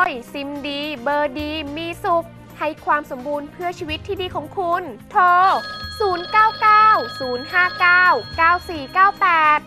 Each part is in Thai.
ยซิมดีเบอร์ดีมีสุขให้ความสมบูรณ์เพื่อชีวิตที่ดีของคุณโทร0990599498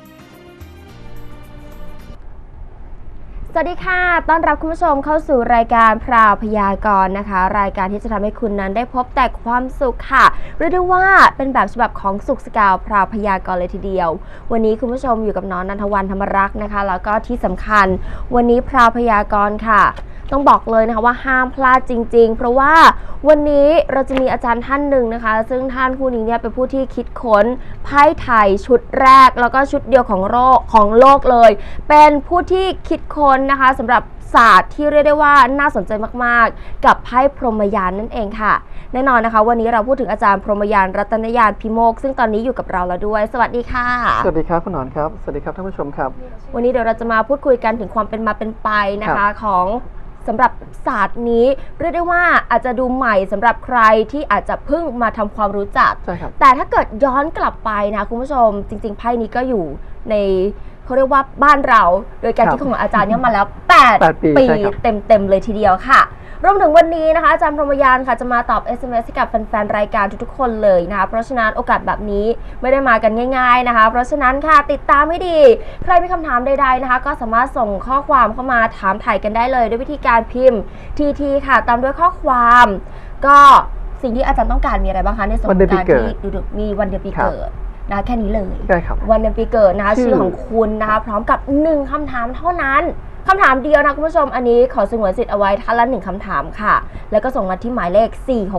สวัสดีค่ะต้อนรับคุณผู้ชมเข้าสู่รายการพราวพยากรณ์นะคะรายการที่จะทำให้คุณนั้นได้พบแต่ความสุขค่ะเรียกได้ว่าเป็นแบบฉบับของสุขสกาวพราวพยากรณ์เลยทีเดียววันนี้คุณผู้ชมอยู่กับน้องนันทวันธรรมรักษ์นะคะแล้วก็ที่สำคัญวันนี้พราวพยากรณ์ค่ะต้องบอกเลยนะคะว่าห้ามพลาดจริงๆเพราะว่าวันนี้เราจะมีอาจารย์ท่านหนึ่งนะคะซึ่งท่านผู้นี้เนี่ยเป็นผู้ที่คิดค้นไพ่ไทยชุดแรกแล้วก็ชุดเดียวของโลกเลยเป็นผู้ที่คิดค้นนะคะสำหรับศาสตร์ที่เรียกได้ว่าน่าสนใจมากๆกับไพ่พรหมยานนั่นเองค่ะแน่นอนนะคะวันนี้เราพูดถึงอาจารย์พรหมยานรัตนยานพิโมกซึ่งตอนนี้อยู่กับเราแล้วด้วยสวัสดีค่ะสวัสดีครับคุณหนอนครับสวัสดีครับท่านผู้ชมครับวันนี้เดี๋ยวเราจะมาพูดคุยกันถึงความเป็นมาเป็นไปนะคะของสำหรับศาสตร์นี้เรียกได้ว่าอาจจะดูใหม่สำหรับใครที่อาจจะเพิ่งมาทำความรู้จักแต่ถ้าเกิดย้อนกลับไปนะคุณผู้ชมจริงๆไพ่นี้ก็อยู่ในเขาเรียกว่าบ้านเราโดยการที่ของอาจารย์เนี่ยมาแล้ว8 ปีเต็มเลยทีเดียวค่ะรวมถึงวันนี้นะคะอาจารย์พรหมยานค่ะจะมาตอบ SMS ให้กับแฟนๆรายการทุกๆคนเลยนะคะเพราะฉะนั้นโอกาสแบบนี้ไม่ได้มากันง่ายๆนะคะเพราะฉะนั้นค่ะติดตามให้ดีใครมีคำถามใดๆนะคะก็สามารถส่งข้อความเข้ามาถามถ่ายกันได้เลยด้วยวิธีการพิมพ์ทีค่ะตามด้วยข้อความก็สิ่งที่อาจารย์ต้องการมีอะไรบ้างคะในส่วนของการที่มีวันเดือนปีเกิดนะแค่นี้เลยวันเดือนปีเกิดนะคะชื่อของคุณนะคะพร้อมกับ1คำถามเท่านั้นคำถามเดียวนะคุณผู้ชมอันนี้ขอสงวนสิทธิ์เอาไว้ท่านละ1คำถามค่ะแล้วก็ส่งมาที่หมายเลข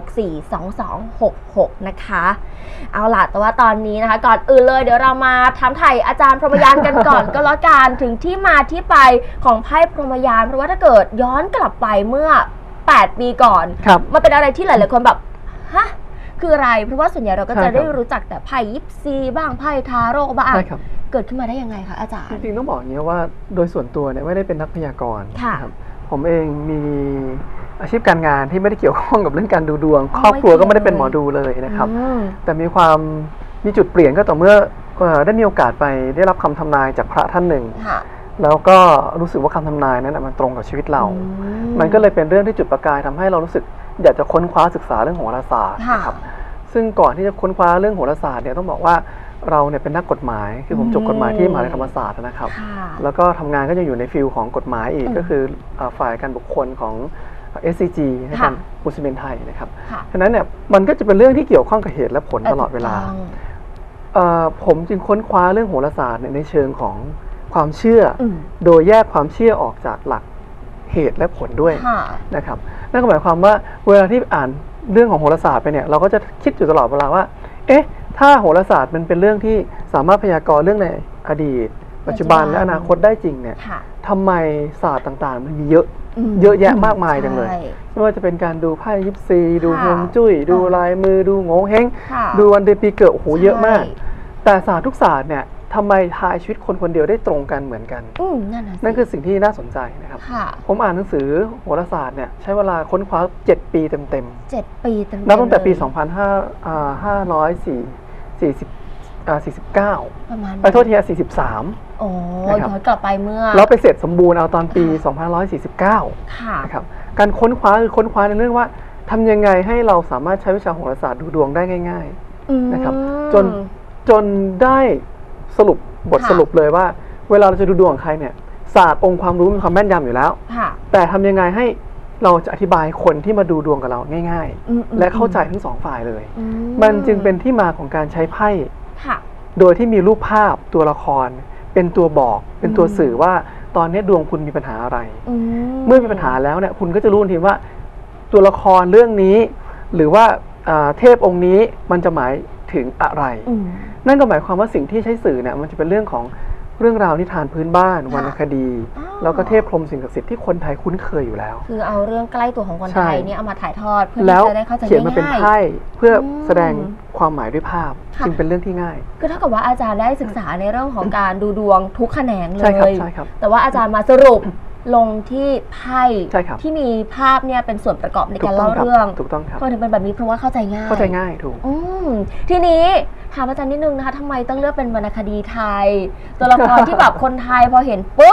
4642266นะคะเอาล่ะแต่ว่าตอนนี้นะคะก่อนอื่นเลยเดี๋ยวเรามาถามไถ่อาจารย์พรหมยานกันก่อน ก็แล้วกันถึงที่มาที่ไปของไพ่พรหมยานเพราะว่าถ้าเกิดย้อนกลับไปเมื่อ8 ปีก่อนมันเป็นอะไรที่หลายๆคนแบบฮะคืออะไรเพราะว่าส่วนใหญ่เราก็จะได้รู้จักแต่ไพ่ยิปซีบ้างไพ่ทาโร่บ้างเกิดขึ้นมาได้ยังไงคะอาจารย์จริงๆต้องบอกอย่างนี้ว่าโดยส่วนตัวเนี่ยไม่ได้เป็นนักพยากรณ์ครับผมเองมีอาชีพการงานที่ไม่ได้เกี่ยวข้องกับเรื่องการดูดวงครอบครัวก็ไม่ได้เป็นหมอดูเลยนะครับแต่มีจุดเปลี่ยนก็ต่อเมื่อได้มีโอกาสไปได้รับคำทำนายจากพระท่านหนึ่งแล้วก็รู้สึกว่าคำทำนายนั้นมันตรงกับชีวิตเรามันก็เลยเป็นเรื่องที่จุดประกายทำให้เรารู้สึกอยากจะค้นคว้าศึกษาเรื่องโหราศาสตร์นะครับซึ่งก่อนที่จะค้นคว้าเรื่องโหราศาสตร์เนี่ยต้องบอกว่าเราเนี่ยเป็นนักกฎหมายคือผมจบกฎหมายที่มหาวิทยาลัยธรรมศาสตร์นะครับแล้วก็ทำงานก็ยังอยู่ในฟิลของกฎหมายอีกก็คือฝ่ายการบุคคลของ SCG นะครับปูนซีเมนต์ไทยนะครับฉะนั้นเนี่ยมันก็จะเป็นเรื่องที่เกี่ยวข้องกับเหตุและผลตลอดเวลาผมจึงค้นคว้าเรื่องโหราศาสตร์ในเชิงของความเชื่อโดยแยกความเชื่อออกจากหลักเหตุและผลด้วยนะครับนั่นก็หมายความว่าเวลาที่อ่านเรื่องของโหราศาสตร์ไปเนี่ยเราก็จะคิดอยู่ตลอดเวลาว่าเอ๊ะถ้าโหราศาสตร์มันเป็นเรื่องที่สามารถพยากรณ์เรื่องในอดีตปัจจุบันและอนาคตได้จริงเนี่ยทำไมศาสตร์ต่างๆมันมีเยอะแยะมากมายจังเลยไม่ว่าจะเป็นการดูไพ่ยิปซีดูฮวงจุ้ยดูลายมือดูโงเฮงดูวันเดือนปีเกิดโอ้โหเยอะมากแต่ศาสตร์ทุกศาสตร์เนี่ยทำไมทายชีวิตคนคนเดียวได้ตรงกันเหมือนกันนั่นคือสิ่งที่น่าสนใจนะครับผมอ่านหนังสือโหราศาสตร์เนี่ยใช้เวลาค้นคว้า7 ปีเต็มๆ 7 ปีเต็มๆนับตั้งแต่ปี2549ไปโทษที43 โอ้ย้อนกลับไปเมื่อแล้วไปเสร็จสมบูรณ์เอาตอนปี2549นะครับการค้นคว้าคือค้นคว้าในเรื่องว่าทำยังไงให้เราสามารถใช้วิชาโหราศาสตร์ดูดวงได้ง่ายๆนะครับจนได้บทสรุปเลยว่าเวลาเราจะดูดวงของใครเนี่ยศาสตร์องค์ความรู้มีความแม่นยำอยู่แล้วแต่ทำยังไงให้เราจะอธิบายคนที่มาดูดวงกับเราง่ายๆและเข้าใจทั้งสองฝ่ายเลยมันจึงเป็นที่มาของการใช้ไพ่โดยที่มีรูปภาพตัวละครเป็นตัวบอกเป็นตัวสื่อว่าตอนนี้ดวงคุณมีปัญหาอะไรเมื่อมีปัญหาแล้วเนี่ยคุณก็จะรู้ทันทีว่าตัวละครเรื่องนี้หรือว่าเทพองค์นี้มันจะหมายถึงอะไรนั่นก็หมายความว่าสิ่งที่ใช้สื่อเนี่ยมันจะเป็นเรื่องของเรื่องราวนิทานพื้นบ้านวรรณคดีแล้วก็เทพพรหมสิ่งศักดิ์สิทธิ์ที่คนไทยคุ้นเคยอยู่แล้วคือเอาเรื่องใกล้ตัวของคนไทยเนี่ยเอามาถ่ายทอดเพื่อที่จะได้เข้าใจง่ายเขียนมาเป็นไพ่เพื่อแสดงความหมายด้วยภาพจึงเป็นเรื่องที่ง่ายคือเท่ากับว่าอาจารย์ได้ศึกษาในเรื่องของการดูดวงทุกแขนงเลยใช่ครับแต่ว่าอาจารย์มาสรุปลงที่ไพ่ที่มีภาพเนี่ยเป็นส่วนประกอบในการเล่าเรื่องถูกต้องครับก็ถึงเป็นแบบนี้เพราะว่าเข้าใจง่ายถูกทีนี้ถามอาจารย์นิดนึงนะคะทำไมต้องเลือกเป็นวรรณคดีไทยตัวละครที่แบบคนไทยพอเห็นปุ๊บ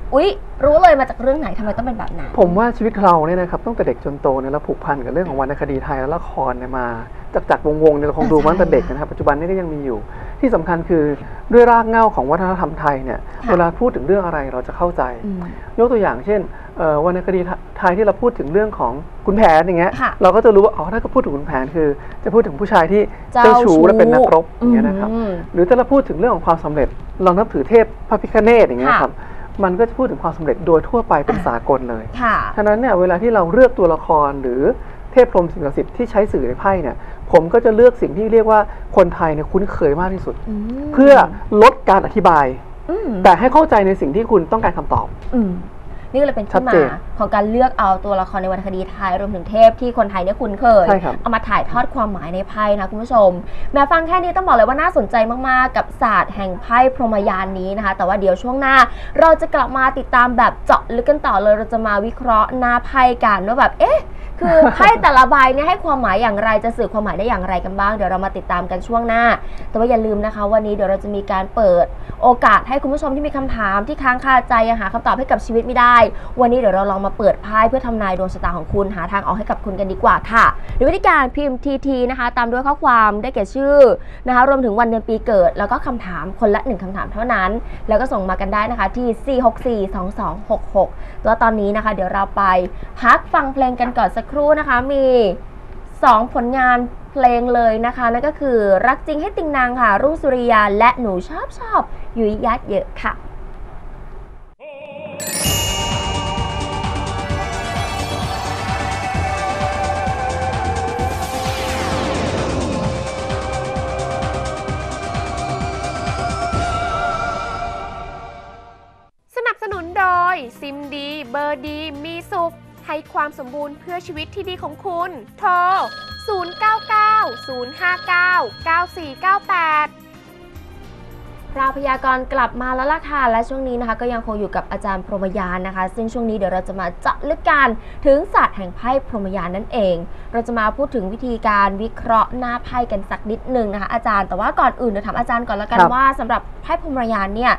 อุ๊ยรู้เลยมาจากเรื่องไหนทำไมต้องเป็นแบบนั้นผมว่าชีวิตเราเนี่ยนะครับตั้งแต่เด็กจนโตเนี่ยเราผูกพันกับเรื่องของวรรณคดีไทยและละครเนี่ยมาจากวงเนี่ยเราคงดูมาตั้งแต่เด็กนะครับปัจจุบันนี้ก็ยังมีอยู่ที่สำคัญคือด้วยรากเหง้าของวัฒนธรรมไทยเนี่ยเวลาพูดถึงเรื่องอะไรเราจะเข้าใจยกตัวอย่างเช่นวรรณคดีไทยที่เราพูดถึงเรื่องของขุนแผนอย่างเงี้ยเราก็จะรู้ว่าอ๋อถ้าพูดถึงขุนแผนคือจะพูดถึงผู้ชายที่เจ้าชู้และเป็นนักรบอย่างเงี้ยนะครับหรือถ้าเราพูดถึงเรื่องของความสำเร็จเรานับถือเทพพระพิฆเนศอย่างเงี้ยครับมันก็จะพูดถึงความสำเร็จโดยทั่วไปเป็นสากลเลยฉะนั้นเนี่ยเวลาที่เราเลือกตัวละครหรือเทพพรหมสิ่งศักดิ์สิทธิ์ที่ใช้สื่อในไพ่เนี่ยผมก็จะเลือกสิ่งที่เรียกว่าคนไทยเนี่ยคุ้นเคยมากที่สุดเพื่อลดการอธิบายแต่ให้เข้าใจในสิ่งที่คุณต้องการคำตอบนี่เลยเป็นที่มาของการเลือกเอาตัวละครในวรรณคดีไทยรวมถึงเทพที่คนไทยเนี่ยคุ้นเคยเอามาถ่ายทอดความหมายในไพ่นะคุณผู้ชมแม้ฟังแค่นี้ต้องบอกเลยว่าน่าสนใจมากๆกับศาสตร์แห่งไพ่พรหมยานนี้นะคะแต่ว่าเดี๋ยวช่วงหน้าเราจะกลับมาติดตามแบบเจาะลึกกันต่อเลยเราจะมาวิเคราะห์หน้าไพ่กันว่าแบบคือไพ่แต่ละใบเนี่ยให้ความหมายอย่างไรจะสื่อความหมายได้อย่างไรกันบ้างเดี๋ยวเรามาติดตามกันช่วงหน้าแต่ว่าอย่าลืมนะคะวันนี้เดี๋ยวเราจะมีการเปิดโอกาสให้คุณผู้ชมที่มีคำถามที่ค้างคาใจหาคำตอบให้กับชีวิตไม่ได้วันนี้เดี๋ยวเราลองมาเปิดไพ่เพื่อทำนายดวงชะตาของคุณหาทางออกให้กับคุณกันดีกว่าค่ะโดยวิธีการพิมพ์ TT นะคะตามด้วยข้อความได้แก่ชื่อนะคะรวมถึงวันเดือนปีเกิดแล้วก็คำถามคนละ1คำถามเท่านั้นแล้วก็ส่งมากันได้นะคะที่4642266แล้วตอนนี้นะคะเดี๋ยวเราไปพักฟังเพลงกันก่อนสักครู่นะคะมี2ผลงานเพลงเลยนะคะนั่นก็คือรักจริงให้ติงนางค่ะรุ่งสุริยาและหนูชอบยุ้ยยัดเยอะค่ะสนับสนุนโดยซิมดีเบอร์ดีมีสุขให้ความสมบูรณ์เพื่อชีวิตที่ดีของคุณโทร0990599498 เราพยากรณ์กลับมาแล้วล่ะค่ะและช่วงนี้นะคะก็ยังคงอยู่กับอาจารย์พรหมยานนะคะซึ่งช่วงนี้เดี๋ยวเราจะมาเจาะลึกกันถึงศาสตร์แห่งไพ่พรหมยานนั่นเองเราจะมาพูดถึงวิธีการวิเคราะห์หน้าไพ่กันสักนิดนึงนะคะอาจารย์แต่ว่าก่อนอื่นเดี๋ยวถามอาจารย์ก่อนละกันว่าสำหรับไพ่พรหมยานเนี่ย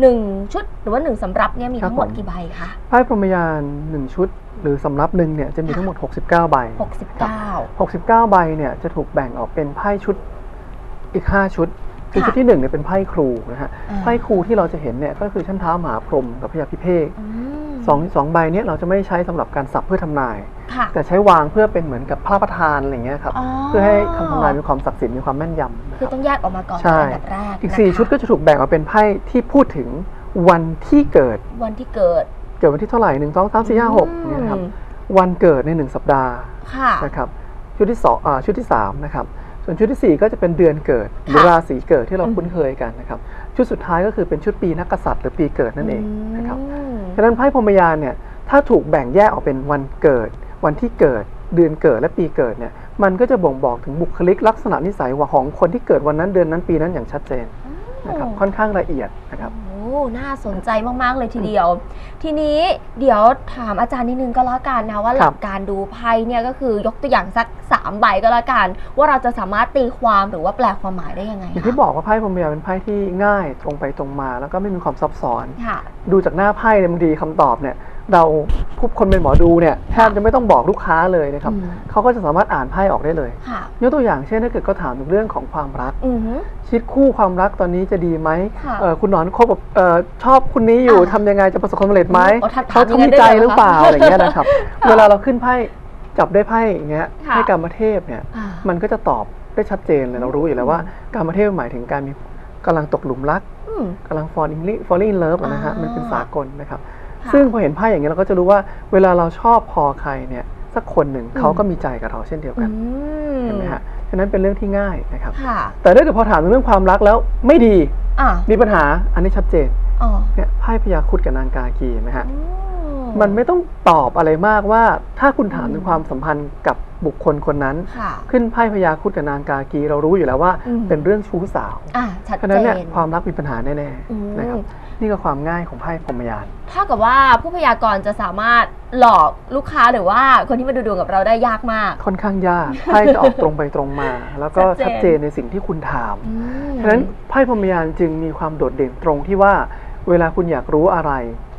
1ชุดหรือว่า1สำรับเนี่ยมีทั้งหมดกี่ใบคะไพ่พรหมยาน1ชุดหรือสำรับหนึ่งเนี่ยจะมีทั้งหมด69ใบ69ใบเนี่ยจะถูกแบ่งออกเป็นไพ่ชุดอีก5ชุดคือชุดที่1เนี่ยเป็นไพ่ครูนะฮะไพ่ครูที่เราจะเห็นเนี่ยก็คือชั้นเท้ามหาพรหมกับพญาพิเภกสองใบนี้เราจะไม่ใช้สำหรับการสับเพื่อทำนายแต่ใช้วางเพื่อเป็นเหมือนกับพระประธานอะไรเงี้ยครับเพื่อให้คำทำนายมีความศักดิ์สิทธิ์มีความแม่นยำคือต้องแยกออกมาก่อนอันดับแรกอีก4ชุดก็จะถูกแบ่งออกเป็นไพ่ที่พูดถึงวันที่เกิดวันที่เกิดวันที่เท่าไหร่1 2 3 4 5 6เนี่ยครับวันเกิดใน1สัปดาห์นะครับชุดที่ชุดที่3นะครับส่วนชุดที่4ก็จะเป็นเดือนเกิดหรือราศีเกิดที่เราคุ้นเคยกันนะครับชุดสุดท้ายก็คือเป็นชุดปีนักกษัตริย์หรือปีเกิดนั่นเองนะครับฉะนั้นไพ่พรหมยานเนี่ยถ้าถูกแบ่งแยกออกเป็นวันเกิดวันที่เกิดเดือนเกิดและปีเกิดเนี่ยมันก็จะบ่งบอกถึงบุคลิกลักษณะนิสัยของคนที่เกิดวันนั้นเดือนนั้นปีนั้นอย่างชัดเจนนะครับค่อนข้างละเอียดนะครับน่าสนใจมากๆเลยทีเดียวทีนี้เดี๋ยวถามอาจารย์นิดนึงก็แล้วกันนะว่าหลักการดูไพ่เนี่ยก็คือยกตัวอย่างสัก3ใบก็แล้วกันว่าเราจะสามารถตีความหรือว่าแปลความหมายได้ยังไงอย่างที่บอกว่าไพ่พรหมยานเป็นไพ่ที่ง่ายตรงไปตรงมาแล้วก็ไม่มีความซับซ้อนดูจากหน้าไพ่เนี่ยบางทีคำตอบเนี่ยเราผู้คนเป็นหมอดูเนี่ยแทบจะไม่ต้องบอกลูกค้าเลยนะครับเขาก็จะสามารถอ่านไพ่ออกได้เลยยกตัวอย่างเช่นถ้าเกิดเขาถามถึงเรื่องของความรักชีวิตคู่ความรักตอนนี้จะดีไหมคุณหนอนคบกับชอบคุณนี้อยู่ทำยังไงจะประสบความสำเร็จไหมเขาทำใจหรือเปล่าอะไรเงี้ยนะครับเวลาเราขึ้นไพ่จับได้ไพ่อย่างเงี้ยให้กามเทพเนี่ยมันก็จะตอบได้ชัดเจนเลยเรารู้อยู่แล้วว่ากามเทพหมายถึงการมีกำลังตกหลุมรักกำลัง falling in love นะฮะมันเป็นสากลนะครับซึ่งพอเห็นไพ่อย่างนี้เราก็จะรู้ว่าเวลาเราชอบพอใครเนี่ยสักคนหนึ่งเขาก็มีใจกับเราเช่นเดียวกันเห็นไหมฮะฉะนั้นเป็นเรื่องที่ง่ายนะครับแต่ถ้าเกิดพอถามเรื่องความรักแล้วไม่ดีมีปัญหาอันนี้ชัดเจนเนี่ยไพ่พญาครุฑกับนางกากีไหมฮะมันไม่ต้องตอบอะไรมากว่าถ้าคุณถามถึงความสัมพันธ์กับบุคคลคนนั้นขึ้นไพ่พญาครุฑกับนางกากีเรารู้อยู่แล้วว่าเป็นเรื่องชู้สาวฉะนั้นเนี่ยความรักมีปัญหาแน่ๆนะครับนี่ก็ความง่ายของไพ่พรหมยานเท่ากับว่าผู้พยากรณ์จะสามารถหลอกลูกค้าหรือว่าคนที่มาดูดวงกับเราได้ยากมากค่อนข้างยากไพ่จะออกตรงไปตรงมาแล้วก็ชัดเจนในสิ่งที่คุณถามฉะนั้นไพ่พรหมยานจึงมีความโดดเด่นตรงที่ว่าเวลาคุณอยากรู้อะไร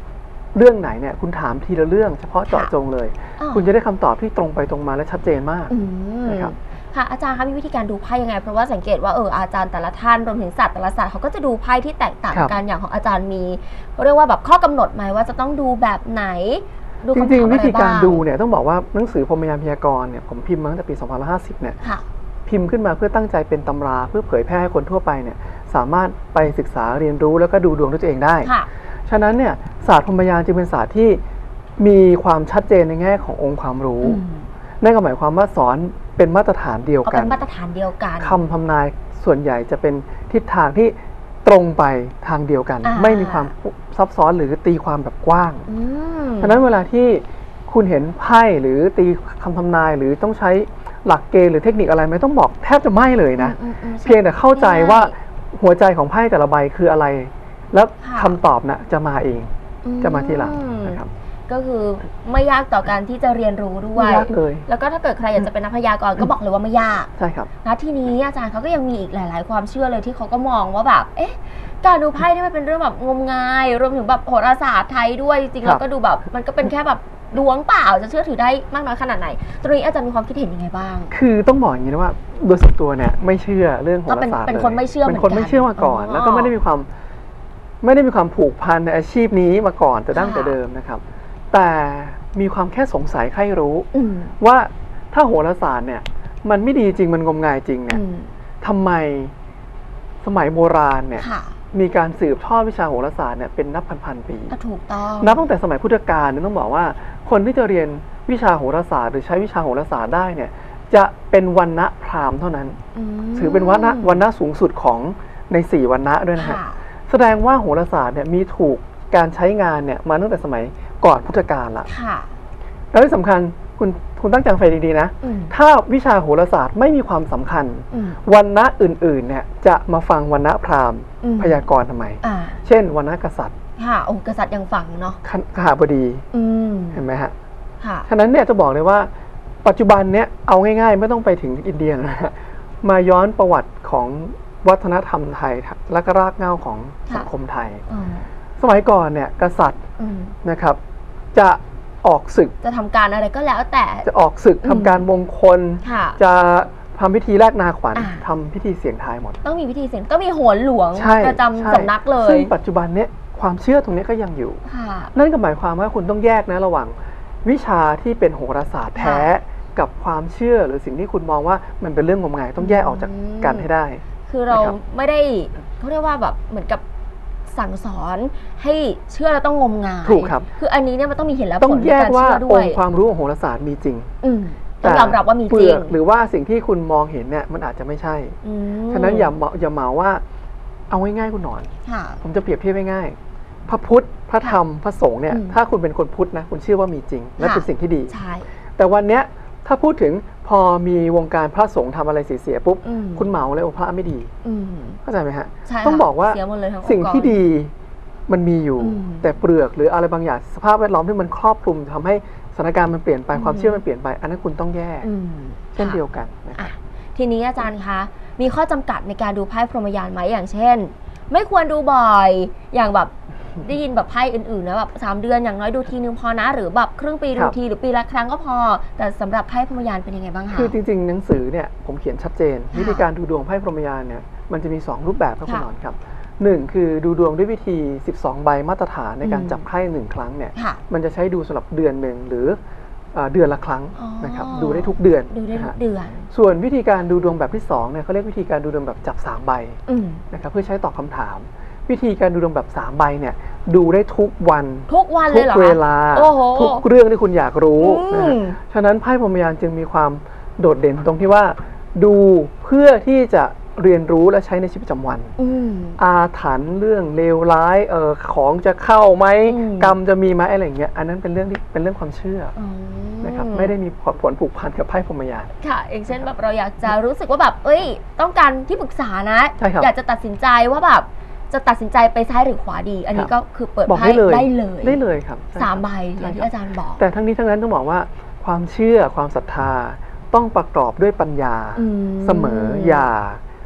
เรื่องไหนเนี่ยคุณถามทีละเรื่องเฉพาะเจาะจงเลยคุณจะได้คำตอบที่ตรงไปตรงมาและชัดเจนมากนะครับค่ะอาจารย์คะมีวิธีการดูไพ่ยังไงเพราะว่าสังเกตว่าอาจารย์แต่ละท่านรวมถึงศาสตร์แต่ละศาสตร์เขาก็จะดูไพ่ที่แตกต่างกันอย่างของอาจารย์มีเรียกว่าแบบข้อกำหนดไหมว่าจะต้องดูแบบไหนจริงๆวิธีการดูเนี่ยต้องบอกว่าหนังสือพรหมยานพยากรณ์เนี่ยผมพิมพ์มาตั้งแต่ปี 2550 เนี่ยพิมพ์ขึ้นมาเพื่อตั้งใจเป็นตำราเพื่อเผยแพร่ให้คนทั่วไปเนี่ยสามารถไปศึกษาเรียนรู้แล้วก็ดูดวงด้วยตัวเองได้ฉะนั้นเนี่ยศาสตร์พรหมยานจึงเป็นศาสตร์ที่มีความชัดเจนในแง่ขององค์ความรู้นั่นก็หมายความว่าสอนเป็นมาตรฐานเดียวกันเป็นมาตรฐานเดียวกันคำทำนายส่วนใหญ่จะเป็นทิศทางที่ตรงไปทางเดียวกันไม่มีความซับซ้อนหรือตีความแบบกว้างฉะนั้นเวลาที่คุณเห็นไพ่หรือตีคำทำนายหรือต้องใช้หลักเกณฑ์หรือเทคนิคอะไรไม่ต้องบอกแทบจะไม่เลยนะเพียงแต่เข้าใจว่าหัวใจของไพ่แต่ละใบคืออะไรแล้วคำตอบนะจะมาเองจะมาทีหลังนะครับก็คือไม่ยากต่อการที่จะเรียนรู้ด้วยไม่ยากเลยแล้วก็ถ้าเกิดใครอยากจะเป็นนักพยากรณ์ก็บอกเลยว่าไม่ยากใช่ครับนะทีนี้อาจารย์เขาก็ยังมีอีกหลายๆความเชื่อเลยที่เขาก็มองว่าแบบการดูไพ่นี่มันเป็นเรื่องแบบงมงายรวมถึงแบบโหราศาสตร์ไทยด้วยจริงๆแล้วก็ดูแบบมันก็เป็นแค่แบบดวงเปล่าจะเชื่อถือได้มากน้อยขนาดไหนตรงนี้อาจารย์มีความคิดเห็นยังไงบ้างคือต้องบอกอย่างนี้นะว่าโดยส่วนตัวเนี่ยไม่เชื่อเรื่องโหราศาสตร์เป็นคนไม่เชื่อเป็นคนไม่เชื่อมาก่อนแล้วก็ไม่ได้มีความผูกพันในอาชีพนี้มาก่อนแต่ดั้งแต่เดิมนะครับแต่มีความแค่สงสัยใครรู้ว่าถ้าโหราศาสตร์เนี่ยมันไม่ดีจริงมันงมงายจริงเนี่ยทำไมสมัยโบราณเนี่ยมีการสืบทอดวิชาโหราศาสตร์เนี่ยเป็นนับพันปีถูกต้องนับตั้งแต่สมัยพุทธกาลเนี่ยต้องบอกว่าคนที่จะเรียนวิชาโหราศาสตร์หรือใช้วิชาโหราศาสตร์ได้เนี่ยจะเป็นวรรณะพราหมณ์เท่านั้นถือเป็นวรรณะสูงสุดของใน4วรรณะด้วยนะฮะแสดงว่าโหราศาสตร์เนี่ยมีถูกการใช้งานเนี่ยมาตั้งแต่สมัยก่อนพุทธกาลละแล้วที่สำคัญคุณตั้งใจฟังดีๆนะถ้าวิชาโหราศาสตร์ไม่มีความสำคัญวรรณะอื่นๆเนี่ยจะมาฟังวรรณะพราหมณ์พยากรณ์ทำไมเช่นวรรณะกษัตริย์กษัตริย์ยังฟังเนาะขหบดีเห็นไหมฮะฉะนั้นเนี่ยจะบอกเลยว่าปัจจุบันเนี่ยเอาง่ายๆไม่ต้องไปถึงอินเดียนะฮะมาย้อนประวัติของวัฒนธรรมไทยและก็รากเหง้าของสังคมไทยสมัยก่อนเนี่ยกษัตริย์นะครับจะออกศึกจะทำการอะไรก็แล้วแต่จะออกศึกทำการมงคลจะทำพิธีแลกนาขวัญทำพิธีเสียงทายหมดต้องมีพิธีเสียงต้องมีโหนหลวงประจำสำนักเลยซึ่งปัจจุบันเนี้ยความเชื่อตรงนี้ก็ยังอยู่นั่นก็หมายความว่าคุณต้องแยกนะระหว่างวิชาที่เป็นโหราศาสตร์แท้กับความเชื่อหรือสิ่งที่คุณมองว่ามันเป็นเรื่องงมงายต้องแยกออกจากกันให้ได้คือเราไม่ได้เขาเรียกว่าแบบเหมือนกับสั่งสอนให้เชื่อแล้วต้องงมงายถูกครับคืออันนี้เนี่ยมันต้องมีเห็นแล้วต้องแยกว่าองค์ความรู้ของโหราศาสตร์มีจริงต้องยอมรับว่ามีจริงหรือว่าสิ่งที่คุณมองเห็นเนี่ยมันอาจจะไม่ใช่ฉะนั้นอย่าเหมาว่าเอาง่ายๆคุณหนอนผมจะเปรียบเทียบง่ายๆพระพุทธพระธรรมพระสงฆ์เนี่ยถ้าคุณเป็นคนพุทธนะคุณเชื่อว่ามีจริงและเป็นสิ่งที่ดีแต่วันเนี้ยถ้าพูดถึงพอมีวงการพระสงฆ์ทำอะไรเสียปุ๊บคุณเหมาเลยพระไม่ดีเข้าใจไหมฮะต้องบอกว่าสิ่งที่ดีมันมีอยู่แต่เปลือกหรืออะไรบางอย่างสภาพแวดล้อมที่มันครอบคลุมทำให้สถานการณ์มันเปลี่ยนไปความเชื่อมันเปลี่ยนไปอันนั้นคุณต้องแยกเช่นเดียวกันทีนี้อาจารย์คะมีข้อจำกัดในการดูไพ่พรหมยานไหมอย่างเช่นไม่ควรดูบ่อยอย่างแบบได้ยินแบบไพ่อื่นๆนะแบบ3 เดือนอย่างน้อยดูทีนึงพอนะหรือแบบครึ่งปีดูทีหรือปีละครั้งก็พอแต่สำหรับไพ่พรหมยานเป็นยังไงบ้างคะคือจริงๆหนังสือเนี่ยผมเขียนชัดเจนวิธีการดูดวงไพ่พรหมยานเนี่ยมันจะมี2รูปแบบครับคุณหนอนครับ1คือดูดวงด้วยวิธี12ใบมาตรฐานในการจับไพ่1ครั้งเนี่ยมันจะใช้ดูสำหรับเดือนหนึ่งหรือเดือนละครั้งนะครับดูได้ทุกเดือนส่วนวิธีการดูดวงแบบที่2เนี่ยเขาเรียกวิธีการดูดวงแบบจับ3ใบนะครับเพื่อใช้ตอบคำถามวิธีการดูดวงแบบ3ใบเนี่ยดูได้ทุกวันเลยเหรอทุกเวลาทุกเรื่องที่คุณอยากรู้นะฉะนั้นไพ่พรหมยานจึงมีความโดดเด่นตรงที่ว่าดูเพื่อที่จะเรียนรู้และใช้ในชีวิตประจำวันอาถรรพ์เรื่องเลวร้ายของจะเข้าไหมกรรมจะมีไหมอะไรอย่างเงี้ยอันนั้นเป็นเรื่องความเชื่อนะครับไม่ได้มีผลผูกพันกับไพ่พรหมยานค่ะอย่างเช่นแบบเราอยากจะรู้สึกว่าแบบต้องการที่ปรึกษานะอยากจะตัดสินใจว่าแบบจะตัดสินใจไปซ้ายหรือขวาดีอันนี้ก็คือเปิดไพ่ได้เลยครับ 3 ใบอย่างที่อาจารย์บอกแต่ทั้งนี้ทั้งนั้นต้องบอกว่าความเชื่อความศรัทธาต้องประกอบด้วยปัญญาเสมออย่า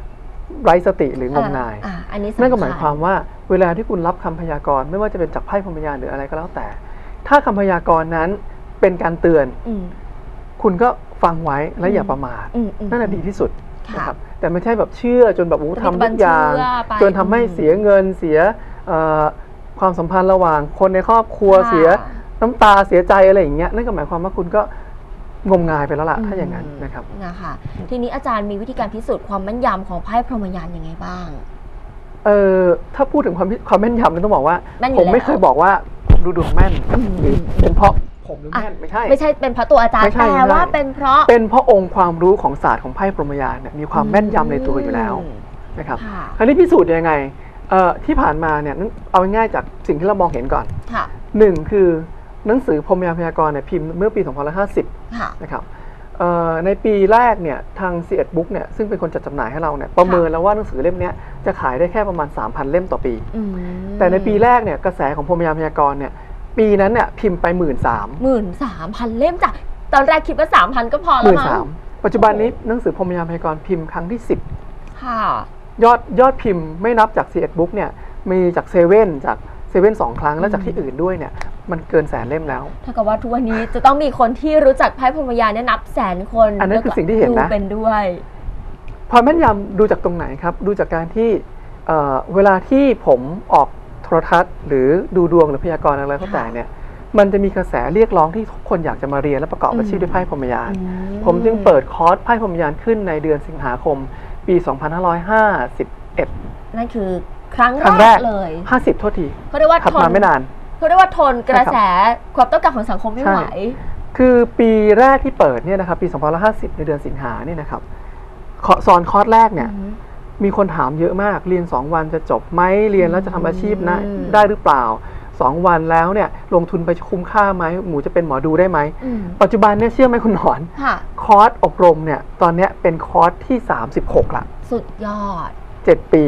ไร้สติหรืองมงายอันนี้นั่นก็หมายความว่าเวลาที่คุณรับคำพยากรณ์ไม่ว่าจะเป็นจากไพ่พรหมยานหรืออะไรก็แล้วแต่ถ้าคำพยากรณ์นั้นเป็นการเตือนคุณก็ฟังไว้และอย่าประมาทนั่นแหละดีที่สุดนะครับแต่ไม่ใช่แบบเชื่อจนแบบทำทุกอย่างจนทำให้เสียเงินเสียความสัมพันธ์ระหว่างคนในครอบครัวเสียน้ำตาเสียใจอะไรอย่างเงี้ยนั่นก็หมายความว่าคุณก็งมงายไปแล้วล่ะถ้าอย่างนั้นนะครับนะคะทีนี้อาจารย์มีวิธีการพิสูจน์ความแม่นยำของไพ่พรหมยานยังไงบ้างถ้าพูดถึงความแม่นยำต้องบอกว่าผมไม่เคยบอกว่าผมดูดวงแม่นหรือเป็นเพราะผมดูแม่นไม่ใช่เป็นเพราะตัวอาจารย์แต่ว่าเป็นเพราะองค์ความรู้ของศาสตร์ของไพ่พรหมยานเนี่ยมีความแม่นยำในตัวอยู่แล้วนะครับคราวนี้พิสูจน์ยังไงที่ผ่านมาเนี่ยเอาง่ายๆจากสิ่งที่เรามองเห็นก่อนหนึ่งคือหนังสือพรหมยานพยากรณ์เนี่ยพิมพ์เมื่อปี 2550 นะครับในปีแรกเนี่ยทาง C.S. Book เนี่ยซึ่งเป็นคนจัดจำหน่ายให้เราเนี่ยประเมินแล้วว่าหนังสือเล่มนี้จะขายได้แค่ประมาณ 3,000 เล่มต่อปีแต่ในปีแรกเนี่ยกระแสของพรหมยานพยากรณ์เนี่ยปีนั้นเนี่ยพิมพ์ไป 13,000 เล่มจ้ะตอนแรกคิดว่า 3,000 ก็พอแล้วมั้งปัจจุบันนี้หนังสือพรหมยานพยากรณ์พิมพ์ครั้งที่ 10 ค่ะยอดพิมพ์ไม่นับจาก C.S. Book เนี่ยมีจากเซเว่น2 ครั้งแล้วจากที่อื่นด้วยเนี่ยมันเกิน100,000 เล่มแล้วถ้ากับว่าทุกวันนี้จะต้องมีคนที่รู้จักไพ่พรหมยานเนี่ยนับแสนคนอันนั้นคือสิ่งที่เห็นนะเป็นด้วยพอแม่นยำดูจากตรงไหนครับดูจากการที่เวลาที่ผมออกโทรทัศน์หรือดูดวงหรือพยากรณ์อะไรก็แต่เนี่ยมันจะมีกระแสเรียกร้องที่ทุกคนอยากจะมาเรียนและประกอบอาชีพด้วยไพ่พรหมยานผมจึงเปิดคอร์สไพ่พรหมยานขึ้นในเดือนสิงหาคมปี 2551 นั่นคือครั้งแรกเลย 50 โทษทีเขาเรียกว่าทนไม่นานเขาเรียกว่าทนกระแสความต้องการของสังคมไม่ไหวคือปีแรกที่เปิดเนี่ยนะครับปี 2550 ในเดือนสิงหาเนี่ยนะครับสอนคอร์สแรกเนี่ยมีคนถามเยอะมากเรียน2 วันจะจบไหมเรียนแล้วจะทำอาชีพนะได้หรือเปล่า2 วันแล้วเนี่ยลงทุนไปคุ้มค่าไหมหมูจะเป็นหมอดูได้ไหมปัจจุบันเนี่ยเชื่อไหมคุณหนอนคอร์สอบรมเนี่ยตอนนี้เป็นคอร์สที่36ละสุดยอด 7 ปี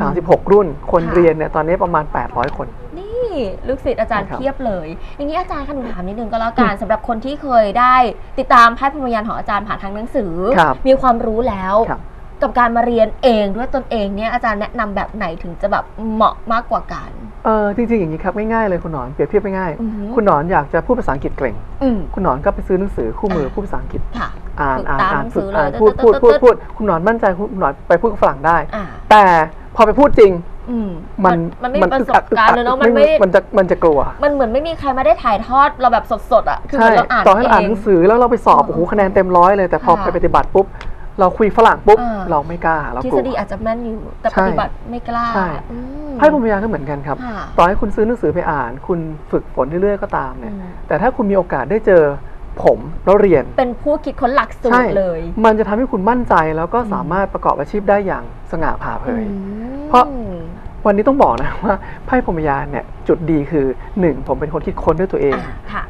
36 รุ่นคนเรียนเนี่ยตอนนี้ประมาณ800 คนนี่ลูกศิษย์อาจารย์เพียบเลยอย่างนี้อาจารย์ขอถามนิดนึงก็แล้วกันสำหรับคนที่เคยได้ติดตามไพ่พรหมยานของอาจารย์ผ่านทางหนังสือมีความรู้แล้วกับการมาเรียนเองด้วยตนเองเนี่ยอาจารย์แนะนำแบบไหนถึงจะแบบเหมาะมากกว่ากันจริงๆอย่างนี้ครับง่ายๆเลยคุณหนอนเปรียบเทียบง่ายๆคุณหนอนอยากจะพูดภาษาอังกฤษเก่งคุณหนอนก็ไปซื้อหนังสือคู่มือพูดภาษาอังกฤษอ่านฝึกอ่านพูดคุณหนอนมั่นใจคุณหนอนไปพูดกับฝรั่งได้แต่พอไปพูดจริงมันไม่มีประสบการณ์เลยเนาะมันจะกลัวมันเหมือนไม่มีใครมาได้ถ่ายทอดเราแบบสดๆอ่ะคือเราอ่านต่อให้อ่านหนังสือแล้วเราไปสอบโอ้โหคะแนนเต็ม100เลยแต่พอไปปฏิบัติปุ๊บเราคุยฝรั่งปุ๊บเราไม่กล้าเรากลัวทฤษฎีอาจจะแม่นอยู่แต่ปฏิบัติไม่กล้าไพ่พรหมยานก็เหมือนกันครับต่อให้คุณซื้อหนังสือไปอ่านคุณฝึกฝนเรื่อยๆก็ตามเนี่ยแต่ถ้าคุณมีโอกาสได้เจอผมแล้วเรียนเป็นผู้คิดค้นหลักสูตรเลยมันจะทำให้คุณมั่นใจแล้วก็สามารถประกอบอาชีพได้อย่างสง่าผ่าเผยเพราะวันนี้ต้องบอกนะว่าไพ่พรหมยานเนี่ยจุดดีคือ1ผมเป็นคนคิดค้นด้วยตัวเอง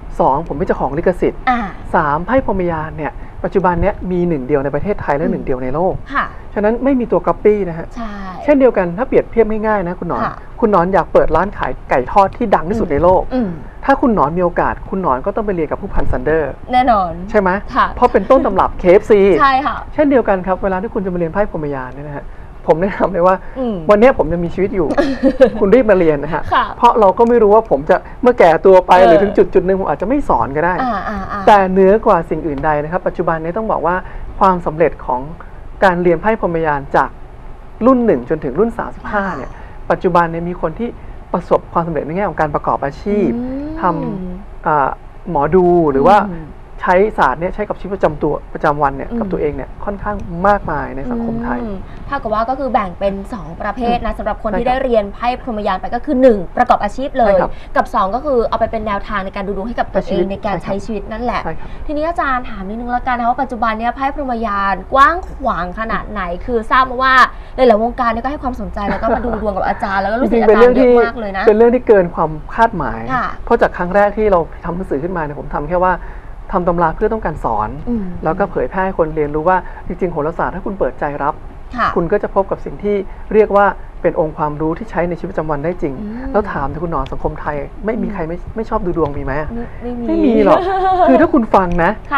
2ผมเป็นเจ้าของลิขสิทธิ์3ไพ่พรหมยานเนี่ยปัจจุบันนี้มี1 เดียวในประเทศไทยและ1 เดียวในโลกฉะนั้นไม่มีตัวก๊อปปี้นะฮะเช่นเดียวกันถ้าเปรียบเทียบง่ายๆนะคุณหนอนอยากเปิดร้านขายไก่ทอดที่ดังที่สุดในโลกถ้าคุณหนอนมีโอกาสคุณหนอนก็ต้องไปเรียนกับผู้พันซันเดอร์แน่นอนใช่ไหมเพราะเป็นต้นตำรับ KFC ใช่ค่ะเช่นเดียวกันครับเวลาที่คุณจะมาเรียนไพ่พรหมยานเนี่ยนะฮะผมแนะนำเลยว่าวันนี้ผมยังมีชีวิตอยู่ คุณรีบมาเรียนนะฮะเพราะเราก็ไม่รู้ว่าผมจะเมื่อแก่ตัวไปหรือถึงจุดหนึ่งผมอาจจะไม่สอนก็ได้แต่เหนือกว่าสิ่งอื่นใดนะครับปัจจุบันนี้ต้องบอกว่าความสำเร็จของการเรียนไพ่พรหมยานจากรุ่น1จนถึงรุ่น35เนี่ยปัจจุบันเนี่ยมีคนที่ประสบความสำเร็จในแง่ของการประกอบอาชีพทำหมอดูหรือว่าใช้ศาสตร์เนี่ยใช้กับชีวิตประจำวันเนี่ยกับตัวเองเนี่ยค่อนข้างมากมายในสังคมไทยถ้ากับว่าก็คือแบ่งเป็น2 ประเภทนะสำหรับคนที่ได้เรียนไพ่พรหมยานไปก็คือ1ประกอบอาชีพเลยกับ2ก็คือเอาไปเป็นแนวทางในการดูดวงให้กับตัวเองในการใช้ชีวิตนั่นแหละทีนี้อาจารย์ถามนิดนึงแล้วกันนะว่าปัจจุบันเนี่ยไพ่พรหมยานกว้างขวางขนาดไหนคือทราบมาว่าหลายๆวงการเนี่ยก็ให้ความสนใจแล้วก็มาดูดวงกับอาจารย์แล้วก็รู้สึกอาจารย์เยอะมากเลยนะเป็นเรื่องที่เกินความคาดหมายเพราะจากครั้งแรกที่เราทำหนังสือขึ้นมาเนี่ยผมทำแค่ว่าทำตำราเพื่อต้องการสอนแล้วก็เผยแพร่ให้คนเรียนรู้ว่าจริงๆโหราศาสตร์ถ้าคุณเปิดใจรับคุณก็จะพบกับสิ่งที่เรียกว่าเป็นองค์ความรู้ที่ใช้ในชีวิตประจำวันได้จริงแล้วถามถึงคุณหนอนสังคมไทยไม่มีใครไม่ชอบดูดวงมีไหมไม่มีหรอกคือถ้าคุณฟังนะ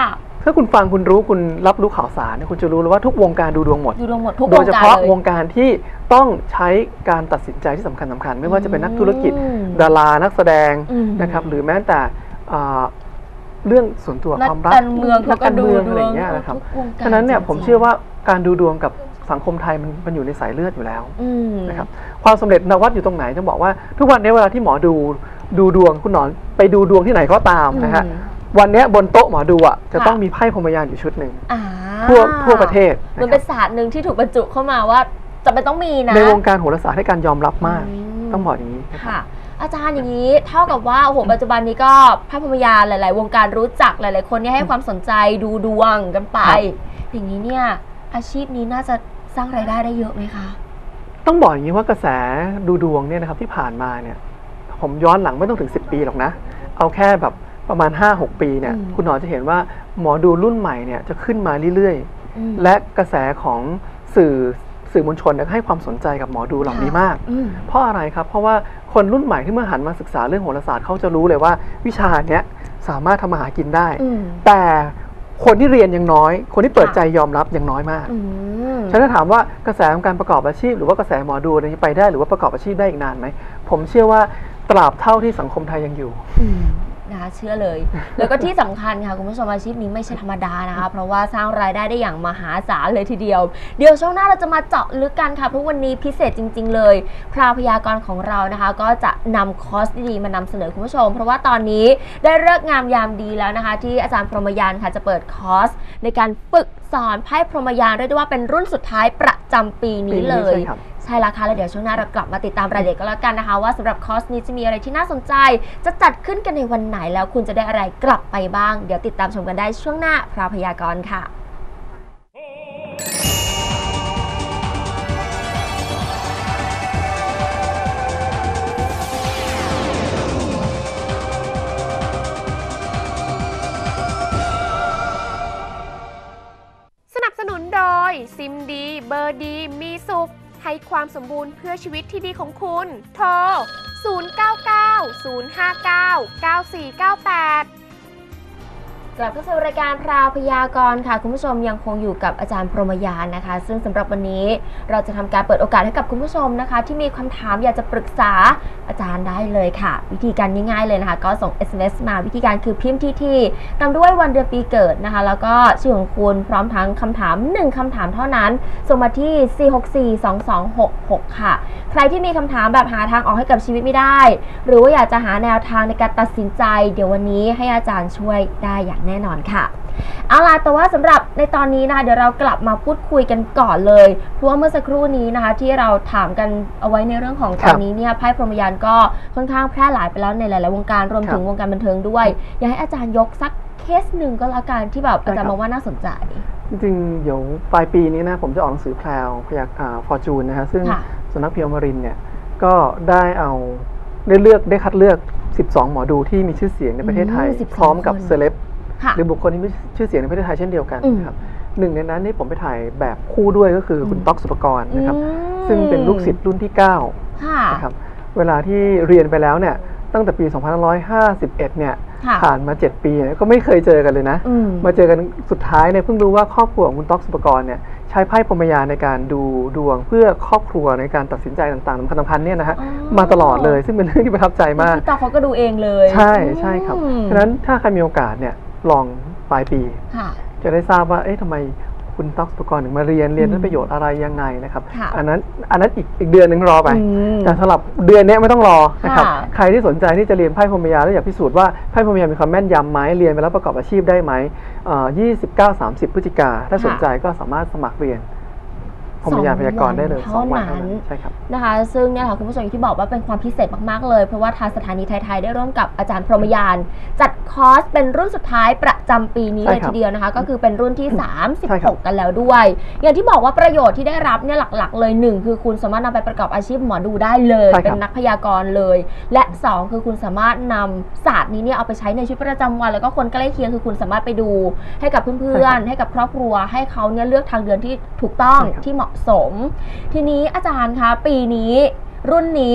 ถ้าคุณฟังคุณรู้คุณรับรู้ข่าวสารคุณจะรู้เลยว่าทุกวงการดูดวงหมดทุกวงการโดยเฉพาะวงการที่ต้องใช้การตัดสินใจที่สำคัญไม่ว่าจะเป็นนักธุรกิจดารานักแสดงนะครับหรือแม้แต่เรื่องส่วนตัวความรักนักการเมืองอะไรอย่างเงี้ยนะครับฉะนั้นเนี่ยผมเชื่อว่าการดูดวงกับสังคมไทยมันอยู่ในสายเลือดอยู่แล้วนะครับความสำเร็จนวัดอยู่ตรงไหนต้องบอกว่าทุกวันนี้เวลาที่หมอดูดวงคุณหนอนไปดูดวงที่ไหนก็ตามนะฮะวันนี้บนโต๊ะหมอดูจะต้องมีไพ่พรหมยานอยู่ชุดหนึ่งทั่วประเทศมันเป็นศาสตร์หนึ่งที่ถูกบรรจุเข้ามาว่าจะเป็นต้องมีนะในวงการโหราศาสตร์ให้การยอมรับมากต้องบอกอย่างนี้ค่ะอาจารย์อย่างนี้เท่ากับว่าโอ้โหปัจจุบันนี้ก็ไพ่พรหมยานหลายๆวงการรู้จักหลายๆคนเนี่ยให้ความสนใจดูดวงกันไปอย่างนี้เนี่ยอาชีพนี้น่าจะสร้างรายได้เยอะไหมคะต้องบอกอย่างนี้ว่ากระแสดูดวงเนี่ยนะครับที่ผ่านมาเนี่ยผมย้อนหลังไม่ต้องถึง10 ปีหรอกนะเอาแค่แบบประมาณ 5-6 ปีเนี่ยคุณหนอจะเห็นว่าหมอดูรุ่นใหม่เนี่ยจะขึ้นมาเรื่อยๆและกระแสของสื่อมวลชนให้ความสนใจกับหมอดูเหล่านี้มากเพราะอะไรครับเพราะว่าคนรุ่นใหม่ที่เมื่อหันมาศึกษาเรื่องโหราศาสตร์เขาจะรู้เลยว่าวิชาเนี้ยสามารถทำมาหากินได้แต่คนที่เรียนยังน้อยคนที่เปิดใจยอมรับยังน้อยมากฉันจะถามว่ากระแสของการประกอบอาชีพหรือว่ากระแสหมอดูนี้ไปได้หรือว่าประกอบอาชีพได้อีกนานไหมผมเชื่อว่าตราบเท่าที่สังคมไทยยังอยู่นะคะเชื่อเลยแล้วก็ที่สำคัญค่ะคุณผู้ชมอาชีพนี้ไม่ใช่ธรรมดานะคะเพราะว่าสร้างรายได้ได้อย่างมหาศาลเลยทีเดียวเดี๋ยวช่วงหน้าเราจะมาเจาะลึกกันค่ะเพราะวันนี้พิเศษจริงๆเลยพราวพยากรณ์ของเรานะคะก็จะนำคอร์สดีๆมานำเสนอคุณผู้ชมเพราะว่าตอนนี้ได้ฤกษ์งามยามดีแล้วนะคะที่อาจารย์พรหมยานค่ะจะเปิดคอร์สในการฝึกสอนไพ่พรหมยานเรียกได้ว่าเป็นรุ่นสุดท้ายประจำปีนี้เลยใช่แล้วค่ะแล้วเดี๋ยวช่วงหน้าเรากลับมาติดตามรายละเอียดกันแล้วกันนะคะว่าสำหรับคอร์สนี้จะมีอะไรที่น่าสนใจจะจัดขึ้นกันในวันไหนแล้วคุณจะได้อะไรกลับไปบ้างเดี๋ยวติดตามชมกันได้ช่วงหน้าพราวพยากรณ์ค่ะสนับสนุนโดยซิมดีเบอร์ดีมีสุขให้ความสมบูรณ์เพื่อชีวิตที่ดีของคุณโทร 0990599498 กลับเข้าสู่รายการพราวพยากรณ์ค่ะคุณผู้ชมยังคงอยู่กับอาจารย์พรหมยานนะคะซึ่งสำหรับวันนี้เราจะทำการเปิดโอกาสให้กับคุณผู้ชมนะคะที่มีคำถามอยากจะปรึกษาอาจารย์ได้เลยค่ะวิธีการง่ายๆเลยนะคะก็ส่ง SMS มาวิธีการคือพิมพ์ที่ตามด้วยวันเดือนปีเกิดนะคะแล้วก็ชื่อของคุณพร้อมทั้งคำถาม1คำถามเท่านั้นส่งมาที่ 4642266 ค่ะใครที่มีคำถามแบบหาทางออกให้กับชีวิตไม่ได้หรือว่าอยากจะหาแนวทางในการตัดสินใจเดี๋ยววันนี้ให้อาจารย์ช่วยได้อย่างแน่นอนค่ะเอาล่ะแต่ว่าสำหรับในตอนนี้นะคะเดี๋ยวเรากลับมาพูดคุยกันก่อนเลยเพราะว่าเมื่อสักครู่นี้นะคะที่เราถามกันเอาไว้ในเรื่องของตอนนี้เนี่ยไพ่พรหมยานก็ค่อนข้างแพร่หลายไปแล้วในหลายๆวงการรวมถึงวงการบันเทิงด้วยอยากให้อาจารย์ยกสักเคสหนึ่งก็แล้วกันที่แบบอาจารย์มองว่าน่าสนใจจริงๆเดี๋ยวปลายปีนี้นะผมจะออกหนังสือแพรวพยากฟอร์จูนนะฮะซึ่งสำนักพิมพ์อมรินทร์เนี่ยก็ได้ได้คัดเลือก12หมอดูที่มีชื่อเสียงในประเทศไทยพร้อมกับเซเลบหรือบุคคลที่มีชื่อเสียงในประเทศไทยเช่นเดียวกันนะครับหนึ่งในนั้นนี่ผมไปถ่ายแบบคู่ด้วยก็คือคุณต๊อกสุปกรณ์นะครับซึ่งเป็นลูกศิษย์รุ่นที่9นะครับเวลาที่เรียนไปแล้วเนี่ยตั้งแต่ปี2551เนี่ยผ่านมา7ปีก็ไม่เคยเจอกันเลยนะมาเจอกันสุดท้ายเนี่ยเพิ่งรู้ว่าครอบครัวของคุณต๊อกสุปกรณ์เนี่ยใช้ไพ่พรหมยานในการดูดวงเพื่อครอบครัวในการตัดสินใจต่างๆสำคัญเนี่ยนะฮะมาตลอดเลยซึ่งเป็นเรื่องที่ประทับใจมากพี่ต๊อกเขาก็ดูเองเลยใช่ครับฉะนั้นถ้าใครมีโอกาสเนี่ยลองปลายปีจะได้ทราบว่าทำไมคุณต๊อกสุปกรณ์ถึงมาเรียนนั้นประโยชน์อะไรยังไงนะครับอันนั้นอีกเดือนนึงรอไปแต่สำหรับเดือนนี้ไม่ต้องรอนะครับใครที่สนใจที่จะเรียนไพ่พรหมยานแล้วอยากพิสูจน์ว่าไพ่พรหมยานมีความแม่นยำไหมเรียนไปแล้วประกอบอาชีพได้ไหม29-30 พฤศจิกาถ้าสนใจก็สามารถสมัครเรียนพรหมยานพยากรณ์ได้เลย2 วันใช่ครับนะคะซึ่งเนี่ยค่ะคุณผู้ชมที่บอกว่าเป็นความพิเศษมากๆเลยเพราะว่าทางสถานีไทยได้ร่วมกับอาจารย์พรหมยานจัดคอร์สเป็นรุ่นสุดท้ายประจำปีนี้เลยทีเดียวนะคะก็คือเป็นรุ่นที่36กันแล้วด้วยอย่างที่บอกว่าประโยชน์ที่ได้รับเนี่ยหลักๆเลย1คือคุณสามารถนำไปประกอบอาชีพหมอดูได้เลยเป็นนักพยากรณ์เลยและ2คือคุณสามารถนำศาสตร์นี้เนี่ยเอาไปใช้ในชีวิตประจำวันแล้วก็คนใกล้เคียงคือคุณสามารถไปดูให้กับเพื่อนๆให้กับครอบครัวให้เขาเนี่ยเลือกทางเดินที่ถูกต้องที่เหมาะสมทีนี้อาจารย์คะปีนี้รุ่นนี้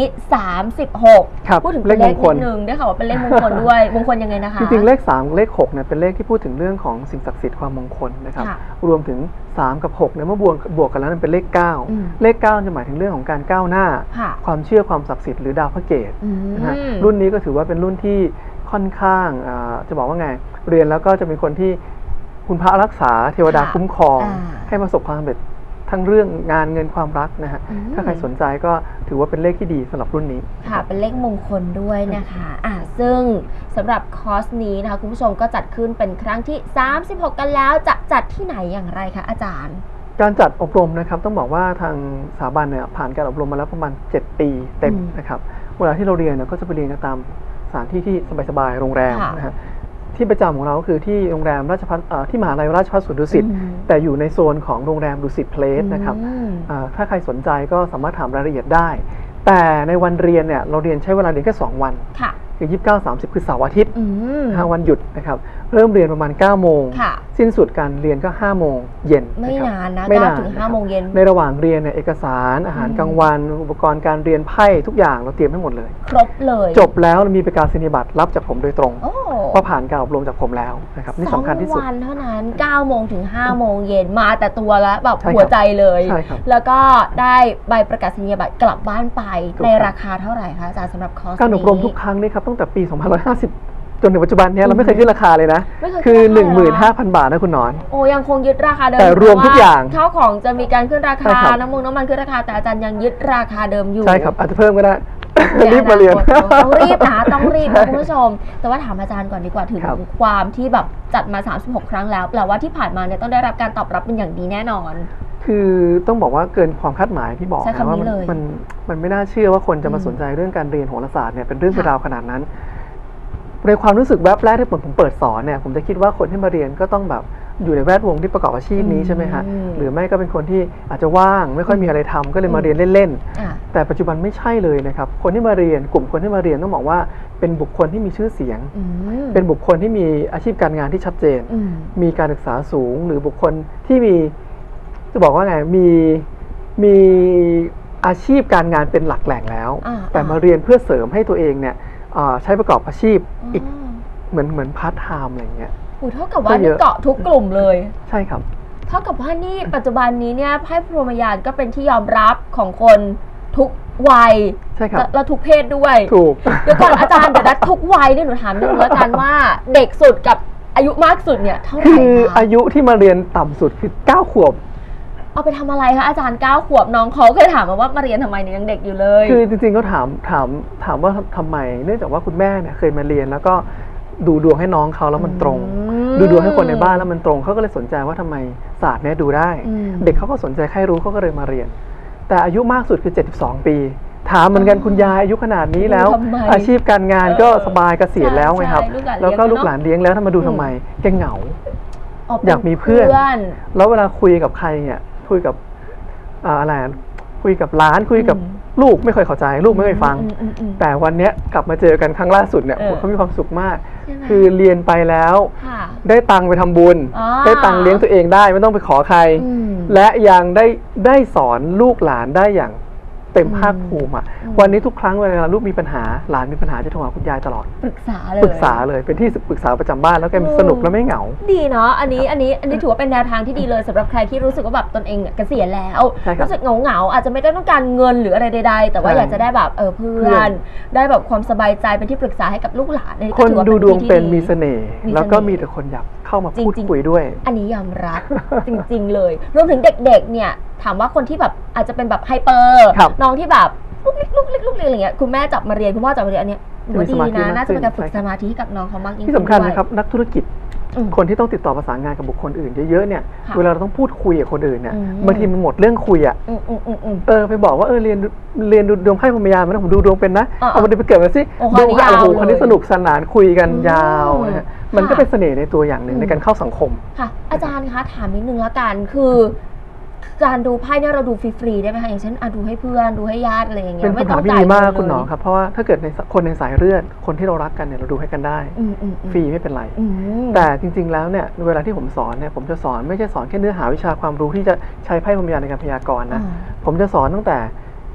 36พูดถึงเลขมงคลหนึ่งได้ข่าวว่าเป็นเลขมงคลด้วยมงคลยังไงนะคะจริงๆเลข3เลข6เนี่ยเป็นเลขที่พูดถึงเรื่องของสิ่งศักดิ์สิทธิ์ความมงคลนะครับรวมถึง3กับ6เนี่ยเมื่อบวกกันแล้วเป็นเลข9เลข9จะหมายถึงเรื่องของการก้าวหน้าความเชื่อความศักดิ์สิทธิ์หรือดาวพระเกตนะฮะรุ่นนี้ก็ถือว่าเป็นรุ่นที่ค่อนข้างจะบอกว่าไงเรียนแล้วก็จะเป็นคนที่คุณพระรักษาเทวดาคุ้มครองให้ประสบความสำเร็จทั้งเรื่องงานเงินความรักนะฮะถ้าใครสนใจก็ถือว่าเป็นเลขที่ดีสำหรับรุ่นนี้ค่ะเป็นเลขมงคลด้วยนะคะซึ่งสำหรับคอร์สนี้นะคะคุณผู้ชมก็จัดขึ้นเป็นครั้งที่36กันแล้วจะจัดที่ไหนอย่างไรคะอาจารย์การจัดอบรมนะครับต้องบอกว่าทางสถาบันเนี่ยผ่านการอบรมมาแล้วประมาณ7 ปีเต็มนะครับเวลาที่เราเรียนเนี่ยก็จะไปเรียนกันตามสถานที่ที่สบายๆโรงแรมนะฮะที่ประจำของเราก็คือที่โรงแรมราชภัฏที่มหาลัยราชภัฏสวนดุสิตแต่อยู่ในโซนของโรงแรมดุสิตเพลสนะครับถ้าใครสนใจก็สามารถถามรายละเอียดได้แต่ในวันเรียนเนี่ยเราเรียนใช้เวลาเรียนแค่2 วันคือ29-30คือเสาร์อาทิตย์วันหยุดนะครับเริ่มเรียนประมาณ9 โมงสิ้นสุดการเรียนก็5 โมงเย็นไม่นานนะ9 ถึง 5 โมงเย็นในระหว่างเรียนเนี่ยเอกสารอาหารกลางวันอุปกรณ์การเรียนไพ่ทุกอย่างเราเตรียมให้หมดเลยครบเลยจบแล้วมีประกาศนียบัตรรับจากผมโดยตรงเพราะผ่านการอบรมจากผมแล้วนะครับนี่สำคัญที่สุด 2 วันเท่านั้น9 โมงถึง 5 โมงเย็นมาแต่ตัวแล้วแบบหัวใจเลยแล้วก็ได้ใบประกาศนียบัตรกลับบ้านไปในราคาเท่าไหร่คะอาจารย์สำหรับคอร์สนี้การอบรมทุกครั้งนี่ครับตั้งแต่ปี2550จนถึงปัจจุบันนี้เราไม่เคยขึ้นราคาเลยนะคือ 15,000 บาทนะคุณหนอนโอ้ยังคงยึดราคาเดิมแต่รวมทุกอย่างข้าวของจะมีการขึ้นราคาน้ำมันขึ้นราคาแต่อาจารย์ยังยึดราคาเดิมอยู่ใช่ครับอาจจะเพิ่มก็ได้รีบมาเรียนต้องรีบนะต้องรีบนะคุณผู้ชมแต่ว่าถามอาจารย์ก่อนดีกว่าถึงความที่แบบจัดมา36 ครั้งแล้วแปลว่าที่ผ่านมาเนี่ยต้องได้รับการตอบรับเป็นอย่างดีแน่นอนคือต้องบอกว่าเกินความคาดหมายที่บอกนะว่ามันไม่น่าเชื่อว่าคนจะมาสนใจเรื่องการเรียนโหราศาสตร์เนี่ยเป็นเรื่องเป็นราวขนาดนั้นในความรู้สึกแวบแรกที่ผมเปิดสอนเนี่ยผมจะคิดว่าคนที่มาเรียนก็ต้องแบบอยู่ในแวดวงที่ประกอบอาชีพนี้ใช่ไหมฮะหรือไม่ก็เป็นคนที่อาจจะว่างไม่ค่อยมีอะไรทำก็เลยมาเรียนเล่นๆแต่ปัจจุบันไม่ใช่เลยนะครับคนที่มาเรียนกลุ่มคนที่มาเรียนต้องบอกว่าเป็นบุคคลที่มีชื่อเสียงเป็นบุคคลที่มีอาชีพการงานที่ชัดเจนมีการศึกษาสูงหรือบุคคลที่มีจะบอกว่าไงมีอาชีพการงานเป็นหลักแหล่งแล้วแต่มาเรียนเพื่อเสริมให้ตัวเองเนี่ยใช้ประกอบอาชีพอีกเหมือนพาร์ทไทม์อะไรเงี้ยเท่ากับว่านี่เกาะทุกกลุ่มเลยใช่ครับเท่ากับว่านี่ปัจจุบันนี้เนี่ยไพ่พรหมยานก็เป็นที่ยอมรับของคนทุกวัยใช่ครับและทุกเพศด้วยถูกเดี๋ยวก่อนอาจารย์เดี๋ยวนะทุกวัยเนี่ยหนูถามนึงแล้วกันว่าเด็กสุดกับอายุมากสุดเนี่ยเท่าไหร่คืออายุที่มาเรียนต่ำสุดคือ9 ขวบเอาไปทำอะไรคะอาจารย์9 ขวบน้องเขาเคยถามมาว่ามาเรียนทำไมเนี่ยยังเด็กอยู่เลยคือจริงๆเขาถามว่าทำไมเนื่องจากว่าคุณแม่เนี่ยเคยมาเรียนแล้วก็ดูดวงให้น้องเขาแล้วมันตรงดูดวงให้คนในบ้านแล้วมันตรงเขาก็เลยสนใจว่าทำไมศาสตร์เนี่ยดูได้เด็กเขาก็สนใจใครรู้เขาก็เลยมาเรียนแต่อายุมากสุดคือ72 ปีถามเหมือนกันคุณยายอายุขนาดนี้แล้วอาชีพการงานก็สบายเกษียณแล้วไงครับแล้วก็ลูกหลานเลี้ยงแล้วถ้ามาดูทำไมแกเหงาอยากมีเพื่อนแล้วเวลาคุยกับใครเนี่ยคุยกับอะไรคุยกับร้านคุยกับลูกไม่เคยเข้าใจลูกไม่เคยฟังแต่วันนี้กลับมาเจอกันครั้งล่าสุดเนี่ยเขามีความสุขมากคือเรียนไปแล้วได้ตังค์ไปทำบุญได้ตังค์เลี้ยงตัวเองได้ไม่ต้องไปขอใครและยังได้สอนลูกหลานได้อย่างเต็มภาคภูมิวันนี้ทุกครั้งเวลาลูกมีปัญหาหลานมีปัญหาจะโทรหาคุณยายตลอดปรึกษาเลยเป็นที่ปรึกษาประจำบ้านแล้วแกสนุกแล้วไม่เหงาดีเนาะอันนี้ถือว่าเป็นแนวทางที่ดีเลยสำหรับใครที่รู้สึกว่าแบบตนเองเกษียณแล้วรู้สึกเหงาอาจจะไม่ได้ต้องการเงินหรืออะไรใดๆแต่ว่าอยากจะได้แบบเพื่อนได้แบบความสบายใจเป็นที่ปรึกษาให้กับลูกหลานคนดูดวงเป็นมีเสน่ห์แล้วก็มีแต่คนอยากเข้ามาพูดคุยด้วยอันนี้ยอมรับจริงๆเลยรวมถึงเด็กๆเนี่ยถามว่าคนที่แบบอาจจะเป็นแบบไฮเปอร์น้องที่แบบลูกเล็กอะไรเงี้ยคุณแม่จับมาเรียนคุณพ่อจับมาเรียนอันเนี้ยดีนะน่าจะเป็นการฝึกสมาธิกับน้องเขามากยิ่งที่สำคัญนะครับนักธุรกิจคนที่ต้องติดต่อประสานงานกับบุคคลอื่นเยอะๆเนี่ยเวลาเราต้องพูดคุยกับคนอื่นเนี่ยบางทีมันหมดเรื่องคุยไปบอกว่าเรียนดูดวงไพ่พรหมยานมาผมดูดวงเป็นนะเอามาดูไปเกิดมาสิดูโอ้โหคนนี้สนุกสนานคุยกันยาวนะมันก็เป็นเสน่ห์ในตัวอย่างหนึ่งในการเข้าสังคมค่ะอาจารย์คะถามนิดนึงละกันคือการดูไพ่เนี่ยเราดูฟรีๆได้ไหมคะอย่างเช่นดูให้เพื่อนดูให้ญาติอะไรอย่างเงี้ยไม่ต้องจ่ายมากคุณหนอครับเพราะว่าถ้าเกิดในคนในสายเลือดคนที่เรารักกันเนี่ยเราดูให้กันได้ฟรีไม่เป็นไรแต่จริงๆแล้วเนี่ยเวลาที่ผมสอนเนี่ยผมจะสอนไม่ใช่สอนแค่เนื้อหาวิชาความรู้ที่จะใช้ไพ่พรหมยานในการพยากรณ์นะผมจะสอนตั้งแต่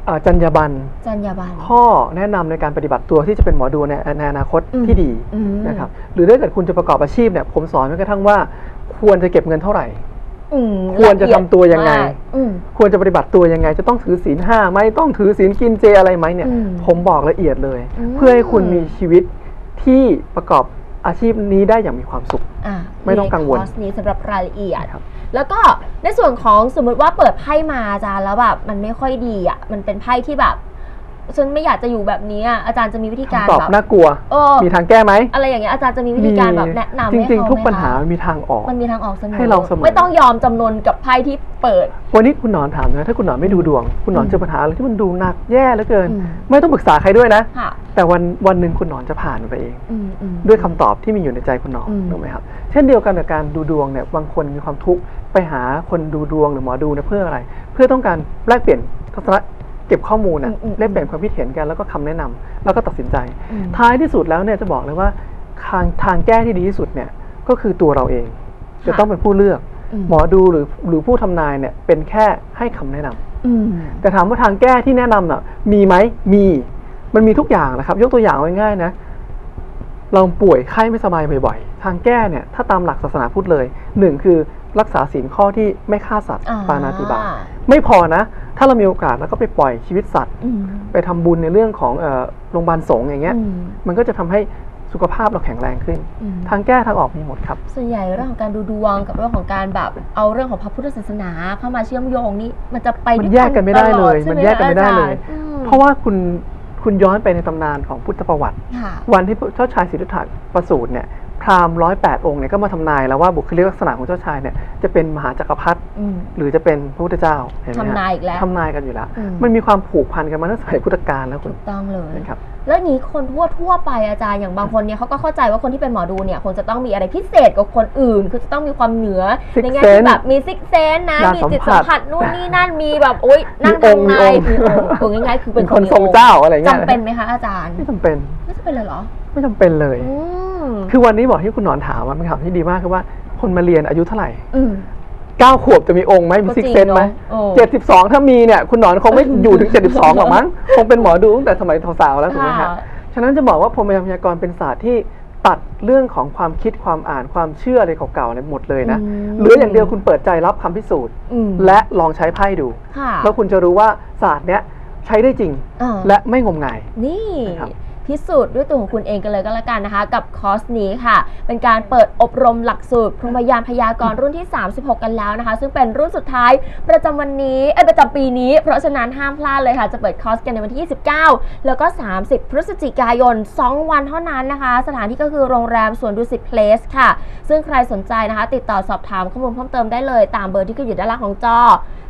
จรรยาบรรณข้อแนะนำในการปฏิบัติตัวที่จะเป็นหมอดูในอนาคตที่ดีนะครับหรือถ้าเกิดคุณจะประกอบอาชีพเนี่ยผมสอนแม้กระทั่งว่าควรจะเก็บเงินเท่าไหร่ควรจะทำตัวยังไงควรจะปฏิบัติตัวยังไงจะต้องถือศีล 5ไหมต้องถือศีลกินเจอะไรไหมเนี่ยผมบอกละเอียดเลยเพื่อให้คุณมีชีวิตที่ประกอบอาชีพนี้ได้อย่างมีความสุขไม่ต้องกังวลคอร์สนี้สำหรับรายละเอียดแล้วก็ในส่วนของสมมติว่าเปิดไพ่มาอาจารย์แล้วแบบมันไม่ค่อยดีอ่ะมันเป็นไพ่ที่แบบฉันไม่อยากจะอยู่แบบนี้อาจารย์จะมีวิธีการตอบน่ากลัวมีทางแก้ไหมอะไรอย่างเงี้ยอาจารย์จะมีวิธีการแบบแนะนำจริงๆทุกปัญหามีทางออกมันมีทางออกเสมอให้เราเสมอไม่ต้องยอมจำนนกับไพ่ที่เปิดวันนี้คุณหนอนถามนะถ้าคุณหนอนไม่ดูดวงคุณหนอนเจอปัญหาอะไรที่มันดูหนักแย่เหลือเกินไม่ต้องปรึกษาใครด้วยนะแต่วันหนึ่งคุณหนอนจะผ่านไปเองด้วยคำตอบที่มีอยู่ในใจคุณหนอนถูกไหมครับเช่นเดียวกันกับการดูดวงเนี่ยบางคนมีความทุกข์ไปหาคนดูดวงหรือหมอดูเนี่ยเพื่ออะไรเพื่อต้องการแลกเปลี่ยนทัศนะเก็บข้อมูลแลกเปลี่ยนความคิดเห็นกันแล้วก็คำแนะนำแล้วก็ตัดสินใจท้ายที่สุดแล้วเนี่ยจะบอกเลยว่าทางแก้ที่ดีที่สุดเนี่ยก็คือตัวเราเองจะต้องเป็นผู้เลือกหมอดูหรือผู้ทำนายเนี่ยเป็นแค่ให้คำแนะนำแต่ถามว่าทางแก้ที่แนะนำน่ะมีไหมมันมีทุกอย่างนะครับยกตัวอย่างง่ายๆนะเราป่วยไข้ไม่สบายบ่อยๆทางแก้เนี่ยถ้าตามหลักศาสนาพุทธเลย1คือรักษาศีลข้อที่ไม่ฆ่าสัตว์ปาณาติบาตไม่พอนะถ้าเรามีโอกาสแล้วก็ไปปล่อยชีวิตสัตว์ไปทำบุญในเรื่องของโรงพยาบาลสงฆ์อย่างเงี้ยมันก็จะทำให้สุขภาพเราแข็งแรงขึ้นทางแก้ทางออกมีหมดครับส่วนใหญ่เรื่องของการดูดวงกับเรื่องของการแบบเอาเรื่องของพระพุทธศาสนาเข้ามาเชื่อมโยงนี่มันจะไปมันแยกกันไม่ได้เลยมันแยกกันไม่ได้เลยเพราะว่าคุณย้อนไปในตำนานของพุทธประวัติวันที่เจ้าชายสิทธัตถะประสูติเนี่ยพราหมณ์108 องค์เนี่ยก็มาทำนายแล้วว่าบุคลิกลักษณะของเจ้าชายเนี่ยจะเป็นมหาจักรพรรดิหรือจะเป็นพระพุทธเจ้าเห็นไหมทำนายอีกแล้วทำนายกันอยู่แล้วมันมีความผูกพันกันมาตั้งแต่สมัยพุทธกาลแล้วคุณถูกต้องเลยครับแล้วนี้คนทั่วไปอาจารย์อย่างบางคนเนี่ยเขาก็เข้าใจว่าคนที่เป็นหมอดูเนี่ยคงจะต้องมีอะไรพิเศษกว่าคนอื่นคือจะต้องมีความเหนือในแง่ที่แบบมีซิกเซนนะมีจิตสัมผัสนู่นนี่นั่นมีแบบโอ๊ยนั่งทำนายมีองค์ง่ายๆคือเป็นคนทรงเจ้าอะไรเงี้ยจำเป็นไหมคะอาจารย์ไม่จำเป็นเลยเหรอไม่จำเป็นเลยคือวันนี้บอกที่คุณหนอนถามมันคำที่ดีมากคือว่าคนมาเรียนอายุเท่าไหร่9 ขวบจะมีองค์ไหมมีซิกเซนไหม72ถ้ามีเนี่ยคุณหนอนคงไม่อยู่ถึง72หรอกมั้งคงเป็นหมอดูตั้งแต่สมัยสาวๆแล้วถูกไหมครับฉะนั้นจะบอกว่าพรหมพยากรณ์เป็นศาสตร์ที่ตัดเรื่องของความคิดความอ่านความเชื่ออะไรเก่าๆเนี่ยหมดเลยนะเหลืออย่างเดียวคุณเปิดใจรับคำพิสูจน์และลองใช้ไพ่ดูแล้วคุณจะรู้ว่าศาสตร์เนี้ยใช้ได้จริงและไม่งมงายนี่พิสูจน์ด้วยตัวของคุณเองกันเลยก็แล้วกันนะคะกับคอร์สนี้ค่ะเป็นการเปิดอบรมหลักสูตรพรหมยานพยากรณ์รุ่นที่36กันแล้วนะคะซึ่งเป็นรุ่นสุดท้ายประจำวันนี้ประจำปีนี้เพราะฉะนั้นห้ามพลาดเลยค่ะจะเปิดคอร์สกันในวันที่29แล้วก็30พฤศจิกายน2วันเท่านั้นนะคะสถานที่ก็คือโรงแรมสวนดุสิตเพลสค่ะซึ่งใครสนใจนะคะติดต่อสอบถามข้อมูลเพิ่มเติมได้เลยตามเบอร์ที่ขึ้นอยู่ด้านล่างของจอ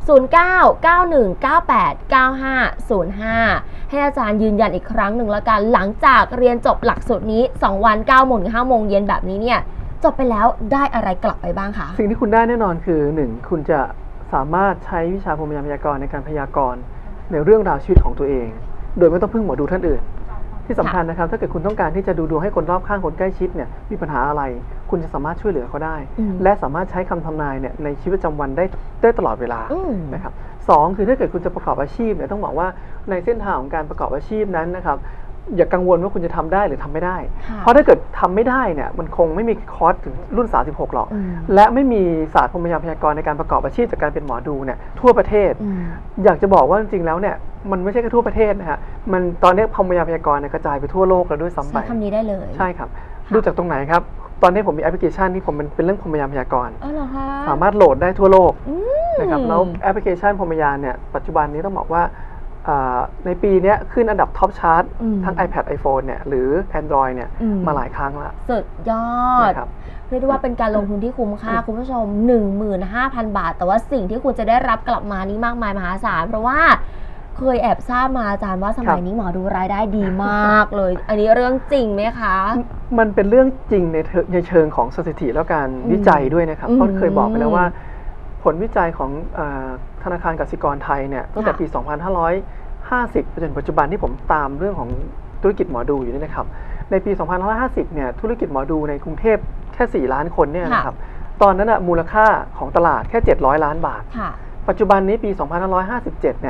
0991989505ให้อาจารย์ยืนยันอีกครั้งหนึ่งแล้วกันหลังจากเรียนจบหลักสูตรนี้2วัน9 โมงถึง5 โมงเย็นแบบนี้เนี่ยจบไปแล้วได้อะไรกลับไปบ้างคะสิ่งที่คุณได้แน่นอนคือ1คุณจะสามารถใช้วิชาพรหมยานพยากรณ์ในการพยากรณ์ในเรื่องราวชีวิตของตัวเองโดยไม่ต้องพึ่งหมอดูท่านอื่นที่สำคัญนะครับถ้าเกิดคุณต้องการที่จะดูดวงให้คนรอบข้างคนใกล้ชิดเนี่ยมีปัญหาอะไรคุณจะสามารถช่วยเหลือเขาได้และสามารถใช้คำทำนายเนี่ยในชีวิตประจำวันได้ตลอดเวลานะครับ2คือถ้าเกิดคุณจะประกอบอาชีพเนี่ยต้องบอกว่าในเส้นทางของการประกอบอาชีพนั้นนะครับอย่ากังวลว่าคุณจะทำได้หรือทำไม่ได้เพราะถ้าเกิดทำไม่ได้เนี่ยมันคงไม่มีคอร์สถึงรุ่น36หรอกและไม่มีศาสตร์พรหมยานพยากรณ์ในการประกอบอาชีพจากการเป็นหมอดูเนี่ยทั่วประเทศอยากจะบอกว่าจริงๆแล้วเนี่ยมันไม่ใช่แค่ทั่วประเทศนะฮะมันตอนนี้พรหมยานพยากรณ์กระจายไปทั่วโลกแล้วด้วยซ้ำไปใช้คำนี้ได้เลยใช่ครับดูจากตรงไหนครับตอนนี้ผมมีแอปพลิเคชันที่ผมเป็นเรื่องพรหมยานพยากรณ์สามารถโหลดได้ทั่วโลกนะครับแล้วแอปพลิเคชันพรหมยานเนี่ยปัจจุบันนี้ต้องบอกว่าในปีนี้ขึ้นอันดับท็อปชาร์ตทั้ง iPad iPhone เนี่ยหรือ Android เนี่ยมาหลายครั้งแล้วสุดยอดเรียกได้ว่าเป็นการลงทุนที่คุ้มค่าคุณผู้ชม 15,000 บาทแต่ว่าสิ่งที่คุณจะได้รับกลับมานี้มากมายมหาศาลเพราะว่าเคยแอบทราบมาอาจารย์ว่าสมัยนี้หมอดูรายได้ดีมากเลยอันนี้เรื่องจริงไหมคะมันเป็นเรื่องจริงในเชิงของสถิติแล้วการวิจัยด้วยนะครับเพราะเคยบอกไปแล้วว่าผลวิจัยของธนาคารกสิกรไทยเนี่ยตั้งแต่ปี 2550 จนปัจจุบันที่ผมตามเรื่องของธุรกิจหมอดูอยู่นี่นะครับในปี 2550 เนี่ยธุรกิจหมอดูในกรุงเทพแค่4 ล้านคนเนี่ยนะครับตอนนั้นมูลค่าของตลาดแค่700 ล้านบาทปัจจุบันนี้ปี 2557 เนี่ย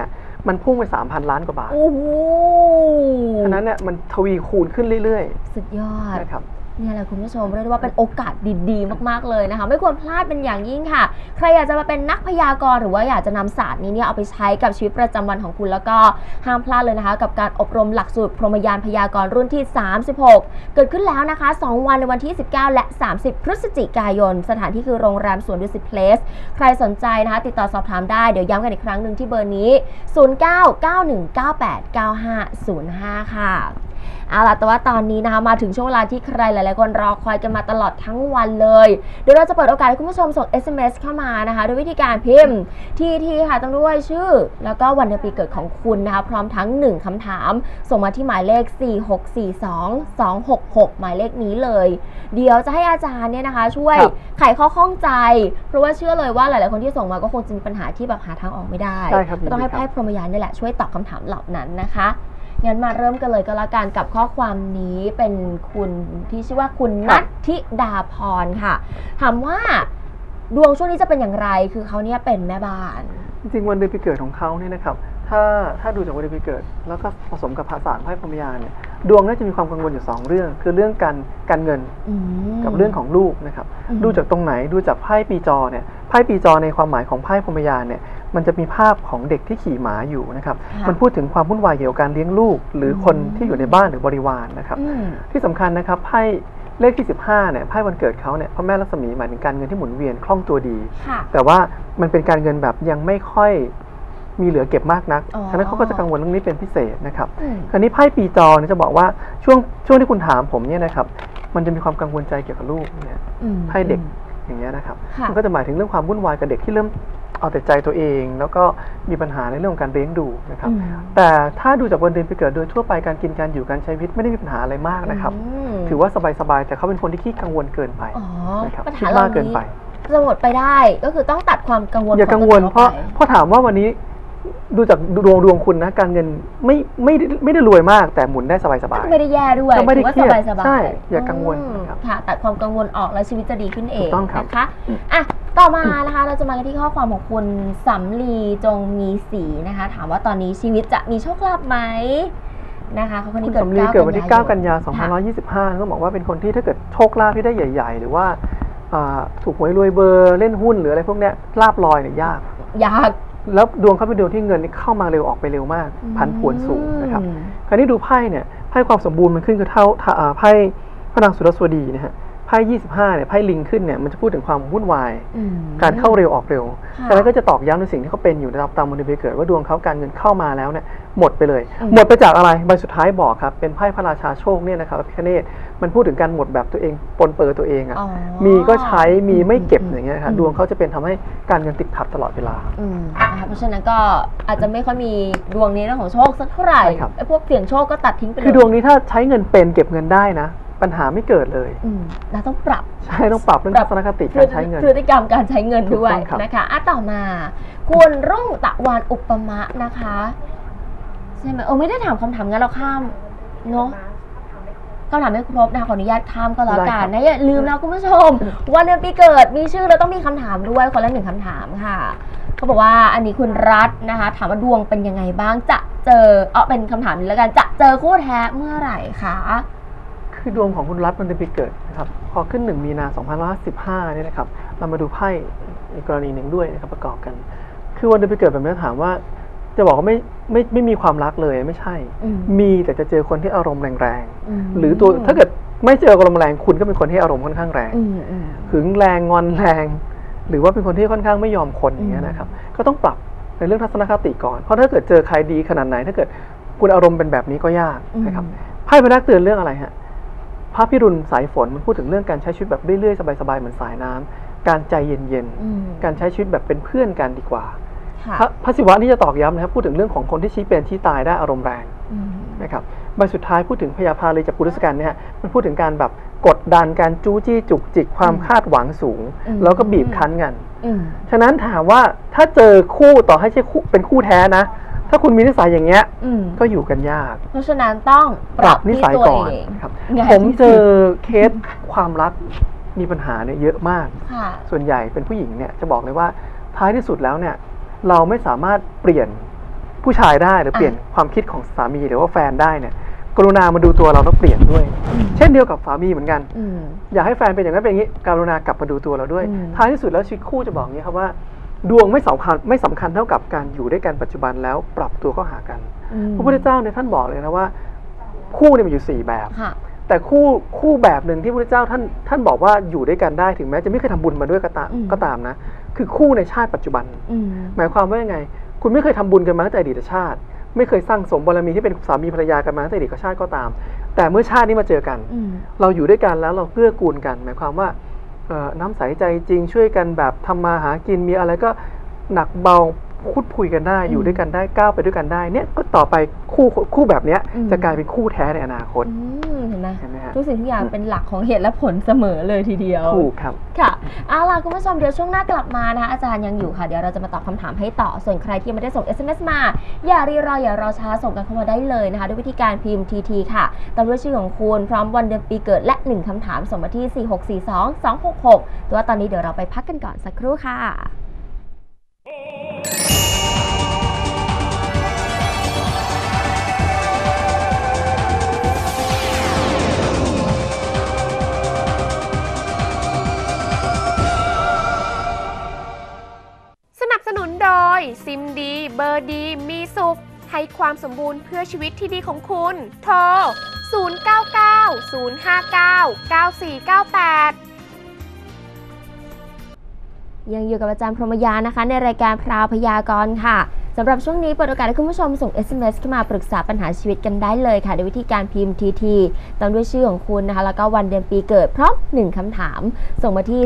มันพุ่งไป 3,000 ล้านกว่าบาทโอ้โหฉะนั้นเนี่ยมันทวีคูณขึ้นเรื่อยๆสุดยอดนะครับเนี่ยแหละคุณผู้ชมเรียกได้ว่าเป็นโอกาสดีๆมากๆเลยนะคะไม่ควรพลาดเป็นอย่างยิ่งค่ะใครอยากจะมาเป็นนักพยากรณ์หรือว่าอยากจะนำศาสตร์นี้เนี่ยเอาไปใช้กับชีวิตประจำวันของคุณแล้วก็ห้ามพลาดเลยนะคะกับการอบรมหลักสูตรพรหมยานพยากรณ์รุ่นที่36เกิดขึ้นแล้วนะคะ2วันในวันที่19และ30พฤศจิกายนสถานที่คือโรงแรมสวนดุสิตเพลสใครสนใจนะคะติดต่อสอบถามได้เดี๋ยวย้ำกันอีกครั้งหนึ่งที่เบอร์นี้0991989505ค่ะเอาล่ะแต่ว่าตอนนี้นะคะมาถึงช่วงเวลาที่ใครหลายๆคนรอคอยกันมาตลอดทั้งวันเลยเดี๋ยวเราจะเปิดโอกาสให้คุณผู้ชมส่ง SMS เข้ามานะคะด้วยวิธีการพิมพ์ทีค่ะต้องด้วยชื่อแล้วก็วันเดือนปีเกิดของคุณนะคะพร้อมทั้ง1คำถามส่งมาที่หมายเลข4642266หมายเลขนี้เลยเดี๋ยวจะให้อาจารย์เนี่ยนะคะช่วยไขข้อข้องใจเพราะว่าเชื่อเลยว่าหลายๆคนที่ส่งมาก็คงจะมีปัญหาที่แบบหาทางออกไม่ได้ก็ต้องให้ไพ่พรหมยานนี่แหละช่วยตอบคำถามเหล่านั้นนะคะงั้นมาเริ่มกันเลยก็แล้วกันกับข้อความนี้เป็นคุณที่ชื่อว่าคุณนัทธิดาพรค่ะถามว่าดวงช่วงนี้จะเป็นอย่างไรคือเขาเนี่ยเป็นแม่บ้านจริงๆวันเดือนปีเกิดของเขาเนี่ยนะครับถ้าดูจากวันเดือนปีเกิดแล้วก็ผสมกับภาษาไพ่พรหมยานเนี่ยดวงน่าจะมีความกังวลอยู่2เรื่องคือเรื่องการเงินกับเรื่องของลูกนะครับดูจากตรงไหนดูจากไพ่ปีจอเนี่ยไพ่ปีจอในความหมายของไพ่พรหมยานเนี่ยมันจะมีภาพของเด็กที่ขี่ม้าอยู่นะครับมันพูดถึงความวุ่นวายเกี่ยวกับการเลี้ยงลูกหรือคนที่อยู่ในบ้านหรือบริวารนะครับที่สำคัญนะครับไพ่เลขที่15เนี่ยไพ่วันเกิดเขาเนี่ยพระแม่ลักษมีหมายถึงการเงินที่หมุนเวียนคล่องตัวดีแต่ว่ามันเป็นการเงินแบบยังไม่ค่อยมีเหลือเก็บมากนักฉะนั้นเขาก็จะกังวลเรื่องนี้เป็นพิเศษนะครับคราวนี้ไพ่ปีจอเนี่ยจะบอกว่าช่วงที่คุณถามผมเนี่ยนะครับมันจะมีความกังวลใจเกี่ยวกับลูกเนี่ยไพ่เด็กอย่างเงี้ยนะครับมันก็จะหมายถึงเรื่องความวุ่นวายกับเด็กที่เริ่มเอาแต่ใจตัวเองแล้วก็มีปัญหาในเรื่องของการเลี้ยงดูนะครับแต่ถ้าดูจากวันเดือนปีเกิดโดยทั่วไปการกินการอยู่การใช้ชีวิตไม่ได้มีปัญหาอะไรมากนะครับถือว่าสบายๆแต่เขาเป็นคนที่ขี้กังวลเกินไปนะครับคิดมากเกินไปจะหมดไปได้ก็คือต้องตัดความกังวลอย่ากังวลเพราะถามว่าวันนี้ดูจากดวงคุณนะการเงินไม่ได้รวยมากแต่หมุนได้สบายๆไม่ได้แย่ด้วยไม่ได้เครียดใช่อย่ากังวลค่ะตัดความกังวลออกแล้วชีวิตจะดีขึ้นเองนะคะอ่ะต่อมานะคะเราจะมากันที่ข้อความของคุณสำลีจงมีสีนะคะถามว่าตอนนี้ชีวิตจะมีโชคลาภไหมนะคะเขาคนนี้เกิดวันที่9 กันยายน 2525ต้องบอกว่าเป็นคนที่ถ้าเกิดโชคลาภที่ได้ใหญ่ๆหรือว่าถูกหวยรวยเบอร์เล่นหุ้นหรืออะไรพวกนี้ลาภลอยเนี่ยยากแล้วดวงเขาเป็นดวงที่เงินเข้ามาเร็วออกไปเร็วมากผันผวนสูงนะครับคราวนี้ดูไพ่เนี่ยไพ่ความสมบูรณ์มันขึ้นคือเท่าไพ่พระนางสุรสวดีนะฮะไพ่25เนี่ยไพ่ลิงขึ้นเนี่ยมันจะพูดถึงความวุ่นวายการเข้าเร็วออกเร็วแต่นั้นก็จะตอกย้ำในสิ่งที่เขาเป็นอยู่ตามวันเดือนปีเกิดว่าดวงเขาการเงินเข้ามาแล้วเนี่ยหมดไปเลยหมดไปจากอะไรใบสุดท้ายบอกครับเป็นไพ่พระราชาโชคเนี่ยนะครับพระพิฆเนศมันพูดถึงการหมดแบบตัวเองปนเปื้อนตัวเองอ่ะมีก็ใช้มีไม่เก็บอย่างเงี้ยครับดวงเขาจะเป็นทำให้การเงินติดขัดตลอดเวลาเพราะฉะนั้นก็อาจจะไม่ค่อยมีดวงนี้เรื่องของโชคสักเท่าไหร่ไอ้พวกเสี่ยงโชคก็ตัดทิ้งไปเลยคือดวงนี้ถ้าใช้เงินเป็นเก็บเงินได้นะปัญหาไม่เกิดเลยเราต้องปรับใช่ต้องปรับเรื่องทัศนคติการใช้เงินพฤติกรรมการใช้เงินด้วยนะคะต่อมาคุณรุ่งตะวันอุปมะนะคะใช่ไหมไม่ได้ถามคำถามงั้นเราข้ามเนาะก็ถามไม่ครบนะขออนุญาตข้ามก็แล้วกันนะอย่าลืมนะคุณผู้ชมวันเดือนปีเกิดมีชื่อแล้วต้องมีคำถามด้วยคนละ1คำถามค่ะเขาบอกว่าอันนี้คุณรัฐนะคะถามว่าดวงเป็นยังไงบ้างจะเจอเป็นคำถามนี้แล้วกันจะเจอคู่แท้เมื่อไหร่คะคือดวงของคุณรัฐมันจะไปเกิดนะครับพอขึ้น1 มีนา 2515เนี่ยนะครับเรามาดูไพ่อีกกรณีหนึ่งด้วยนะครับประกอบกันคือวันเดือนปีเกิดแบบนี้ถามว่าจะบอกว่าไม่มีความรักเลยไม่ใช่มีแต่จะเจอคนที่อารมณ์แรงๆหรือตัวถ้าเกิดไม่เจออารมณ์แรงคุณก็เป็นคนที่อารมณ์ค่อนข้างแรงหึงแรงงอนแรงหรือว่าเป็นคนที่ค่อนข้างไม่ยอมคนอย่างเงี้ยนะครับก็ต้องปรับในเรื่องทัศนคติก่อนเพราะถ้าเกิดเจอใครดีขนาดไหนถ้าเกิดคุณอารมณ์เป็นแบบนี้ก็ยากนะครับไพ่พนักเตือนเรื่องอะไรฮะพระพิรุณสายฝนมันพูดถึงเรื่องการใช้ชีวิตแบบเรื่อยๆสบายๆเหมือนสายน้ำการใจเย็นๆการใช้ชีวิตแบบเป็นเพื่อนกันดีกว่าพระศิวะนี่จะตอกย้ำนะครับพูดถึงเรื่องของคนที่ชี้เป็นชี้ตายได้อารมณ์แรงนะครับใบสุดท้ายพูดถึงพยาพาเลยจากปุรุษกันเนี่ยมันพูดถึงการแบบกดดันการจู้จี้จุกจิกความคาดหวังสูงแล้วก็บีบคั้นกันฉะนั้นถามว่าถ้าเจอคู่ต่อให้ใช่คู่เป็นคู่แท้นะถ้าคุณมีนิสัยอย่างเงี้ยก็อยู่กันยากเพราะฉะนั้นต้องปรับนิสัยก่อนครับผมเจอเคสความรักมีปัญหาเนี่ยเยอะมากส่วนใหญ่เป็นผู้หญิงเนี่ยจะบอกเลยว่าท้ายที่สุดแล้วเนี่ยเราไม่สามารถเปลี่ยนผู้ชายได้หรือเปลี่ยนความคิดของสามีหรือว่าแฟนได้เนี่ยกรุณามาดูตัวเราแล้วเปลี่ยนด้วยเช่นเดียวกับสามีเหมือนกันอยากให้แฟนเป็นอย่างนั้นเป็นอย่างนี้กรุณากลับมาดูตัวเราด้วยท้ายที่สุดแล้วชีวิตคู่จะบอกอย่างนี้ครับว่าดวงไม่สำคัญเท่ากับการอยู่ด้วยกันปัจจุบันแล้วปรับตัวเข้าหากันพระพุทธเจ้าเนี่ยท่านบอกเลยนะว่าคู่เนี่ยมีอยู่4แบบแต่คู่แบบหนึ่งที่พระพุทธเจ้าท่านบอกว่าอยู่ด้วยกันได้ถึงแม้จะไม่เคยทำบุญมาด้วยก็ตามนะคือคู่ในชาติปัจจุบันหมายความว่ายังไงคุณไม่เคยทำบุญกันมาตั้งแต่อดีตชาติไม่เคยสร้างสมบารมีที่เป็นสามีภรรยากันมาตั้งแต่อดีตชาติก็ตามแต่เมื่อชาตินี้มาเจอกันเราอยู่ด้วยกันแล้วเราเกื้อกูลกันหมายความว่าน้ำใสใจจริงช่วยกันแบบทำมาหากินมีอะไรก็หนักเบาพูดคุยกันได้อยู่ด้วยกันได้ก้าวไปด้วยกันได้เนี่ยก็ต่อไปคู่แบบนี้จะกลายเป็นคู่แท้ในอนาคตเห็นไหมทุกสิ่งทุกอย่างเป็นหลักของเหตุและผลเสมอเลยทีเดียวถูกครับค่ะเอาล่ะคุณผู้ชมเดี๋ยวช่วงหน้ากลับมานะคะอาจารย์ยังอยู่ค่ะเดี๋ยวเราจะมาตอบคำถามให้ต่อส่วนใครที่ไม่ได้ส่ง SMS มาอย่ารีรออย่ารอช้าส่งกันเข้ามาได้เลยนะคะด้วยวิธีการพิมพ์ TT ค่ะตามด้วยชื่อของคุณพร้อมวันเดือนปีเกิดและ1คำถามส่งมาที่4642266แต่ว่าตอนนี้เดี๋ยวเราไปพักกันก่อนสักครู่ค่ะสนับสนุนโดยซิมดีเบอร์ดีมีสุขให้ความสมบูรณ์เพื่อชีวิตที่ดีของคุณโทร0990599498 ยังอยู่กับอาจารย์พรหมยานนะคะในรายการพราวพยากรณ์ค่ะสำหรับช่วงนี้เปิดโอกาสให้คุณผู้ชมส่ง SMS เข้ามาปรึกษาปัญหาชีวิตกันได้เลยค่ะโดยวิธีการพิมพ์ TT ตามด้วยชื่อของคุณนะคะแล้วก็วันเดือนปีเกิดพร้อม1คำถามส่งมาที่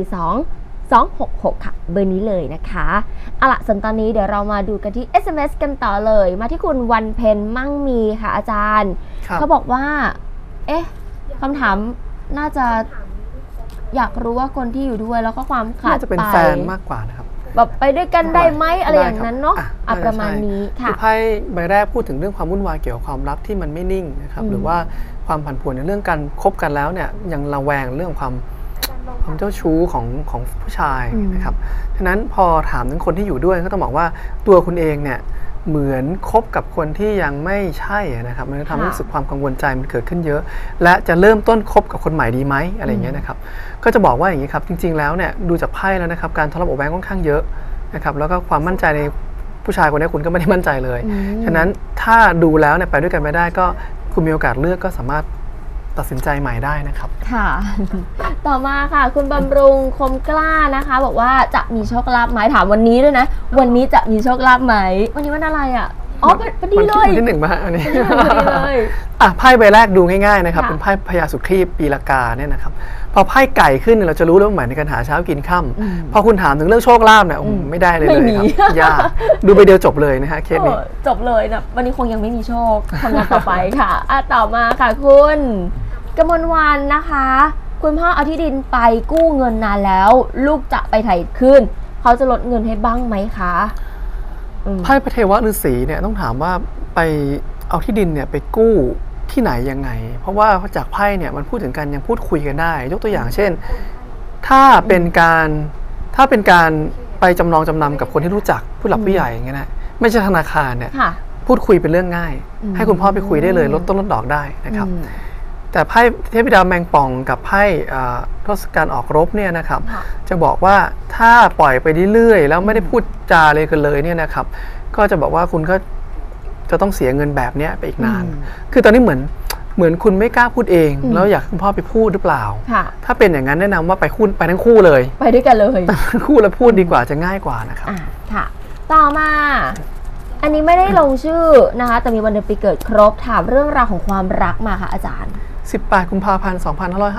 4642266ค่ะเบอร์นี้เลยนะคะเอาล่ะส่วนตอนนี้เดี๋ยวเรามาดูกันที่ SMS กันต่อเลยมาที่คุณวันเพ็ญมั่งมีค่ะอาจารย์เขาบอกว่าคำถามน่าจะอยากรู้ว่าคนที่อยู่ด้วยแล้วก็ความขาดไปจะเป็นแฟนมากกว่านะครับแบบไปด้วยกันได้ไหมอะไรอย่างนั้นเนาะประมาณนี้ค่ะไพ่ใบแรกพูดถึงเรื่องความวุ่นวายเกี่ยวกับความรักที่มันไม่นิ่งนะครับหรือว่าความผันผวนในเรื่องการคบกันแล้วเนี่ยยังระแวงเรื่องความเจ้าชู้ของผู้ชายนะครับฉะนั้นพอถามถึงคนที่อยู่ด้วยก็ต้องบอกว่าตัวคุณเองเนี่ยเหมือนคบกับคนที่ยังไม่ใช่นะครับมันทำให้รู้สึกความกังวลใจมันเกิดขึ้นเยอะและจะเริ่มต้นคบกับคนใหม่ดีไหมอะไรอย่างเงี้ยนะครับก็จะบอกว่าอย่างนี้ครับจริงๆแล้วเนี่ยดูจากไพ่แล้วนะครับการทะเลาะเบาะแว้งค่อนข้างเยอะนะครับแล้วก็ความมั่นใจในผู้ชายคนนี้คุณก็ไม่ได้มั่นใจเลยฉะนั้นถ้าดูแล้วเนี่ยไปด้วยกันไม่ได้ก็คุณมีโอกาสเลือกก็สามารถตัดสินใจใหม่ได้นะครับค่ะต่อมาค่ะคุณบำรุงคมกล้านะคะบอกว่าจะมีโชคลาภไหมถามวันนี้ด้วยนะวันนี้จะมีโชคลาภไหมวันนี้วันอะไรอ่ะอ๋อพอดีเลยวันที่1มาอันนี้ไพ่ใบแรกดูง่ายๆนะครับเป็นไพ่พญาสุครีปีละกาเนี่ยนะครับพอไพ่ไก่ขึ้นเราจะรู้แล้วหมายในการหาเช้ากินค่ำพอคุณถามถึงเรื่องโชคลาภเนี่ยไม่ได้เลยครับยากดูไปเดียวจบเลยนะฮะเคสนี้จบเลยนะวันนี้คงยังไม่มีโชคทำงานต่อไปค่ะต่อมาค่ะคุณกมลวรรณนะคะคุณพ่อเอาที่ดินไปกู้เงินนานแล้วลูกจะไปไถ่คืนเขาจะลดเงินให้บ้างไหมคะไพ่พระเทวฤาษีเนี่ยต้องถามว่าไปเอาที่ดินเนี่ยไปกู้ที่ไหนยังไงเพราะว่าจากไพ่เนี่ยมันพูดถึงการยังพูดคุยกันได้ยกตัวอย่างเช่นถ้าเป็นการไปจำนองจำนำกับคนที่รู้จักผู้หลักผู้ใหญ่อย่างเงี้ยนะไม่ใช่ธนาคารเนี่ยพูดคุยเป็นเรื่องง่ายให้คุณพ่อไปคุยได้เลยลดต้นลดดอกได้นะครับแต่ไพ่เทพธิดาแมงป่องกับไพ่ทศกัณฐ์ออกรบเนี่ยนะครับจะบอกว่าถ้าปล่อยไปเรื่อยๆแล้วไม่ได้พูดจาเลยกันเลยเนี่ยนะครับก็จะบอกว่าคุณก็จะต้องเสียเงินแบบนี้ไปอีกนานคือตอนนี้เหมือนคุณไม่กล้าพูดเองแล้วอยากคุณพ่อไปพูดหรือเปล่าถ้าเป็นอย่างนั้นแนะนำว่าไปทั้งคู่เลยไปด้วยกันเลยทั้งคู่แล้วพูดดีกว่าจะง่ายกว่านะครับค่ะต่อมาอันนี้ไม่ได้ลงชื่อนะคะแต่มีวันเดือนปีเกิดครบถามเรื่องราวของความรักมาค่ะอาจารย์ 18 กุมภาพันธ์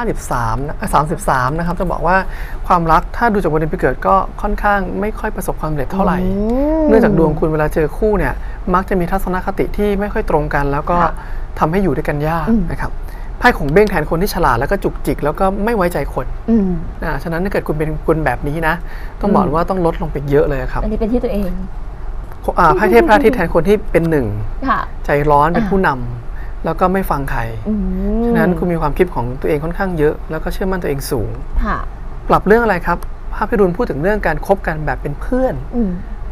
2533 นะครับจะบอกว่าความรักถ้าดูจากวันเดือนปีเกิดก็ค่อนข้างไม่ค่อยประสบความสำเร็จเท่าไหร่เนื่องจากดวงคุณเวลาเจอคู่เนี่ยมักจะมีทัศนคติที่ไม่ค่อยตรงกันแล้วก็ทำให้อยู่ด้วยกันยากนะครับไพ่ของเบ้งแทนคนที่ฉลาดแล้วก็จุกจิกแล้วก็ไม่ไว้ใจคนฉะนั้นถ้าเกิดคุณเป็นคนแบบนี้นะต้องบอกว่าต้องลดลงไปเยอะเลยครับอันนี้เป็นที่ตัวเองไพ่เทพพระอาทิตย์แทนคนที่เป็นหนึ่งใจร้อนเป็นผู้นำแล้วก็ไม่ฟังใครฉะนั้นคุณมีความคิดของตัวเองค่อนข้างเยอะแล้วก็เชื่อมั่นตัวเองสูงปรับเรื่องอะไรครับภาพพิรุณพูดถึงเรื่องการคบกันแบบเป็นเพื่อน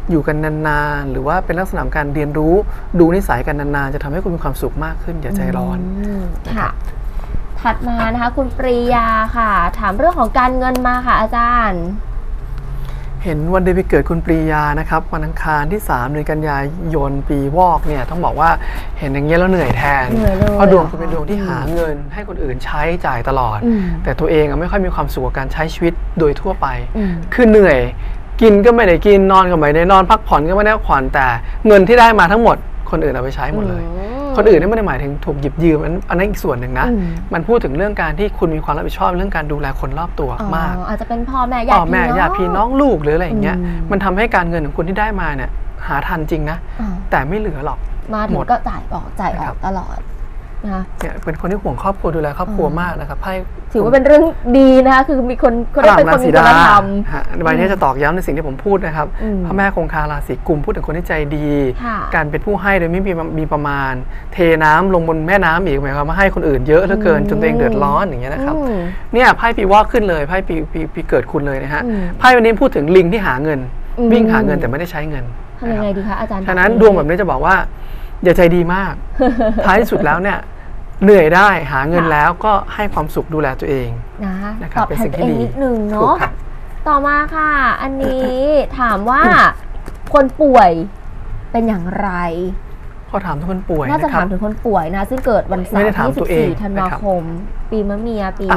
อยู่กันนานๆหรือว่าเป็นลักษณะการเรียนรู้ดูนิสัยกันนานๆจะทำให้คุณมีความสุขมากขึ้นอย่าใจร้อนค่ะถัดมานะคะคุณปรียาค่ะถามเรื่องของการเงินมาค่ะอาจารย์เห็นวันเดือนปีเกิดคุณปรียานะครับวันอังคารที่3 เดือนกันยายนปีวอกเนี่ยต้องบอกว่าเห็นอย่างเงี้ยแล้วเหนื่อยแทนเพราะดวงคุณเป็นดวงที่หาเงินให้คนอื่นใช้จ่ายตลอดแต่ตัวเองไม่ค่อยมีความสุขกับการใช้ชีวิตโดยทั่วไปคือเหนื่อยกินก็ไม่ได้กินนอนก็ไม่ได้นอนพักผ่อนก็ไม่ได้พักผ่อนแต่เงินที่ได้มาทั้งหมดคนอื่นเอาไปใช้หมดเลยคนอื่นนี่ไม่ได้หมายถึงถูกหยิบยืมอันนั้นอีกส่วนหนึ่งนะมันพูดถึงเรื่องการที่คุณมีความรับผิดชอบเรื่องการดูแลคนรอบตัวมากอาจจะเป็นพ่อแม่ญาติพี่น้องลูกหรืออะไรอย่างเงี้ยมันทำให้การเงินของคุณที่ได้มาเนี่ยหาทันจริงนะแต่ไม่เหลือหรอกมาถึงก็จ่ายออกตลอดเนี่ยเป็นคนที่ห่วงครอบครัวดูแลครอบครัวมากนะครับไพ่ถือว่าเป็นเรื่องดีนะคะคือมีคนได้เป็นคนมีคุณธรรมใบนี้จะตอกย้ำในสิ่งที่ผมพูดนะครับพระแม่คงคาราศีกุมพูดถึงคนที่ใจดีการเป็นผู้ให้โดยไม่มีประมาณเทน้ำลงบนแม่น้ำอีกหมายความว่าให้คนอื่นเยอะเหลือเกินจนตัวเองเดือดร้อนอย่างเงี้ยนะครับเนี่ยไพ่ปีวอกขึ้นเลยไพ่ปีเกิดคุณเลยนะฮะไพ่วันนี้พูดถึงลิงที่หาเงินวิ่งหาเงินแต่ไม่ได้ใช้เงินทำยังไงดีคะอาจารย์ฉะนั้นดวงแบบนี้จะบอกว่าอย่าใจดีมากท้ายที่สุดแล้วเนี่ยเหนื่อยได้หาเงินแล้วก็ให้ความสุขดูแลตัวเองนะครับเป็นสิ่งที่ดีนิดนึงเนาะต่อมาค่ะอันนี้ถามว่าคนป่วยเป็นอย่างไรเขาถามถึงคนป่วยน่าจะถามถึงคนป่วยนะซึ่งเกิดวันเสาร์ที่14 ธันวาคมปีมะเมียปี